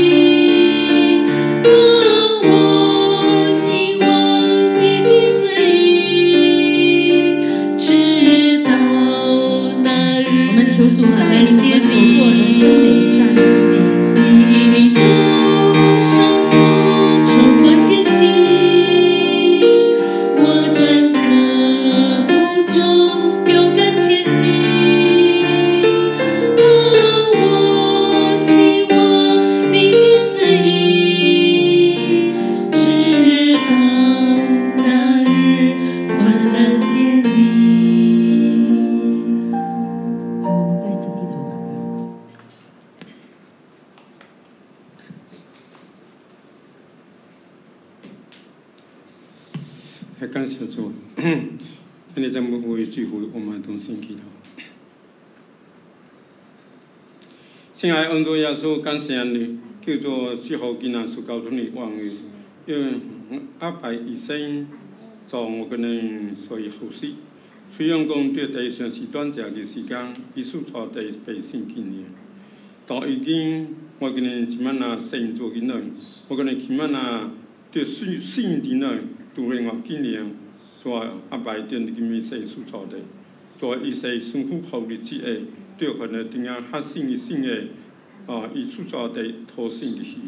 我希望你的旨意，直到那日。我们求主带领我们走过人生每一站每一里，因你终生途走过艰辛，我真可不着标杆前行，我希望你的旨意，直到那日患难见你。好，我们再次低头祷告。 还感谢主，那你在每位聚会，我们同心祈祷。亲爱的恩主耶稣，感谢你，叫做最后艰难所交出你望语，因为阿爸一生做我个人所以后事，虽然讲对地上是短暂嘅時間，耶穌做地百姓紀念，但已經我個人起碼那成做嘅人，我個人起碼那對信嘅人，都讓我紀念，所以阿爸對你嘅面世所做地，所以一世生活好日子誒，對佢哋點樣核心嘅性嘅，耶穌做地妥善嘅喜悅。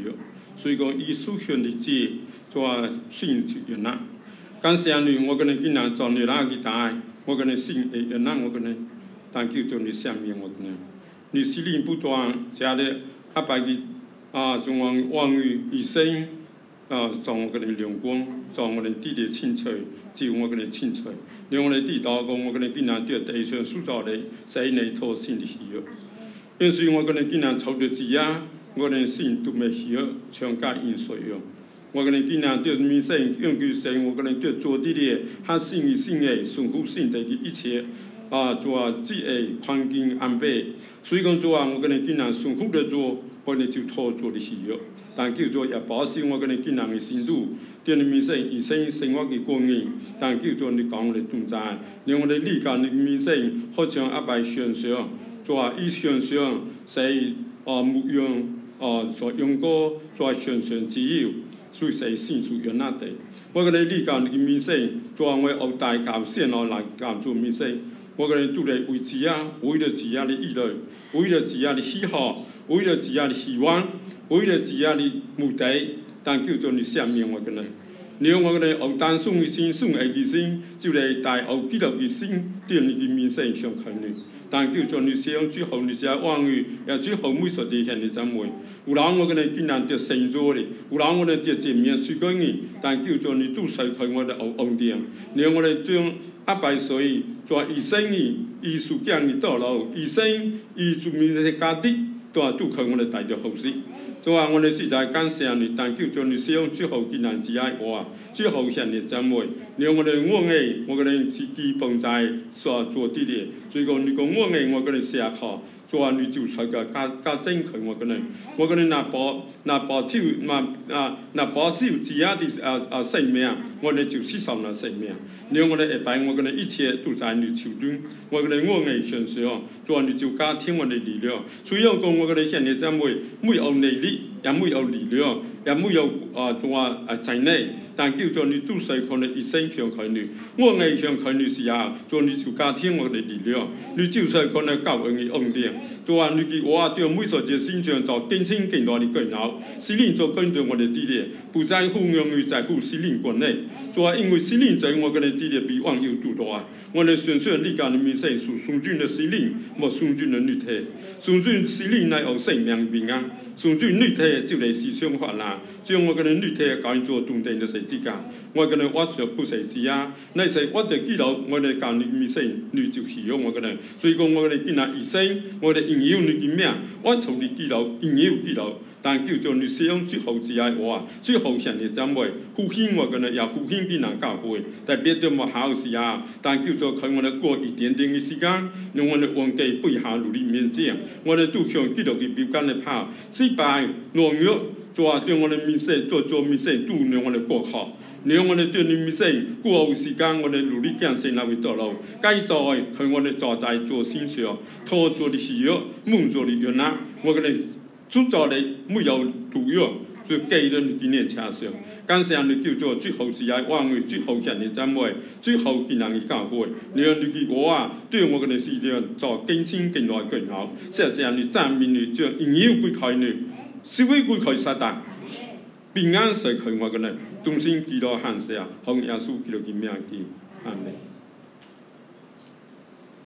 所以讲伊所选的节，做信就原谅。感谢你，我跟你今日做你那个大，我跟你信会原谅我跟你，但叫做你下面我跟你，你心灵不断加的阿白的从往于一生做我跟你亮光，做我哋地的清楚，照我跟你清楚，让我哋地道讲我跟你今日对地上塑造的，使你托心的喜悦。因此我跟你今日操着字啊，我哋心都未喜悦，强加因水用。我跟你今日对民生用具生，我跟你对做地的，他信义信的，顺服信的一切做只会环境安排。所以讲做我跟你今日顺服的做，我哋就托做的喜悦。但叫做也保守我跟你今日的心度，对你民生以生活的供应，但叫做你讲我哋动在，让我哋理解你民生，好像阿伯想象，做以想象使牧羊所用过做想象自由，所以使信出原那地。我跟你理解你民生，做我后代教先来教做民生。我跟你拄来为自啊，为了自啊的意乐，为了自啊的喜好，为了自啊的希望，为了自啊的目的，但叫做你下面我跟你，你用我跟你后单送的心，送爱的心，就来带后基督的心，对你的民生上看你。但叫做你使用最后你是往于，也最后每所地向你怎会？有人我跟你竟然得成做的，有人我哋得正面水果的，但叫做你都随佢我哋红点，你我哋将阿伯所以做医生的，医术讲的道路，医生医做面的家底，都靠我哋带着好事。做我哋实在感谢你，但叫做你使用最后竟然是爱我。最后向你赞美，让我哋我嘅，我跟你自己放在所做啲嘅，所以讲你讲我嘅，我跟你写考，做你就出个加精佢我跟你那保守自己的性命，我哋就牺牲那性命，让我哋下摆我跟你一切都在你手中，我跟你我嘅享受，做你就加添我哋力量，所以讲我跟你向你赞美，没有能力，也没有力量，也没有才能。但叫做你都是可能一生上看你，我爱上看你时候，做你就加添我的力量，你就是可能教恩的恩典。做你给我对每所节心上做更清更大的更好，使灵做更多我的地力，不在乎用于在乎使灵国内。做因为使灵在我跟的地力比网友多大，我哋纯粹理解的面世属顺转的使灵，莫顺转的肉体。顺转使灵乃有生命平安，顺转肉体就嚟思想法啦。将我跟的肉体教做动定的世之间，我跟的我所不世之啊，那是我的记录，我哋教你面世，你就需要我跟的。所以讲我哋今日一生，我哋应有你嘅命，我从你记录，应有记录。但叫做你使用最后之爱话，最后向你赞美，复兴我跟你也复兴啲人教会，但别对我好时啊，但叫做佢我哋过一点点嘅时间，让我哋忘记背下努力面前，我哋都向基督嘅标杆嚟跑，失败懦弱，做让我哋面世做面世都让我哋过好。让我哋对你面世过后时间，我哋努力建设那位道路，继续佢我哋坐在做先上，托做的需要，梦做的原来，我哋。主造的没有毒药，就给了你今年车上。感谢你叫做最后是爱往为最后向你赞美，最后见人的教会。你让你给我对我嘅事情做更清更来更好。谢谢你赞美你，将荣耀归给你，社会归给撒旦，平安是佢我嘅呢，衷心祈祷感谢，奉耶稣基督嘅名祈，阿门。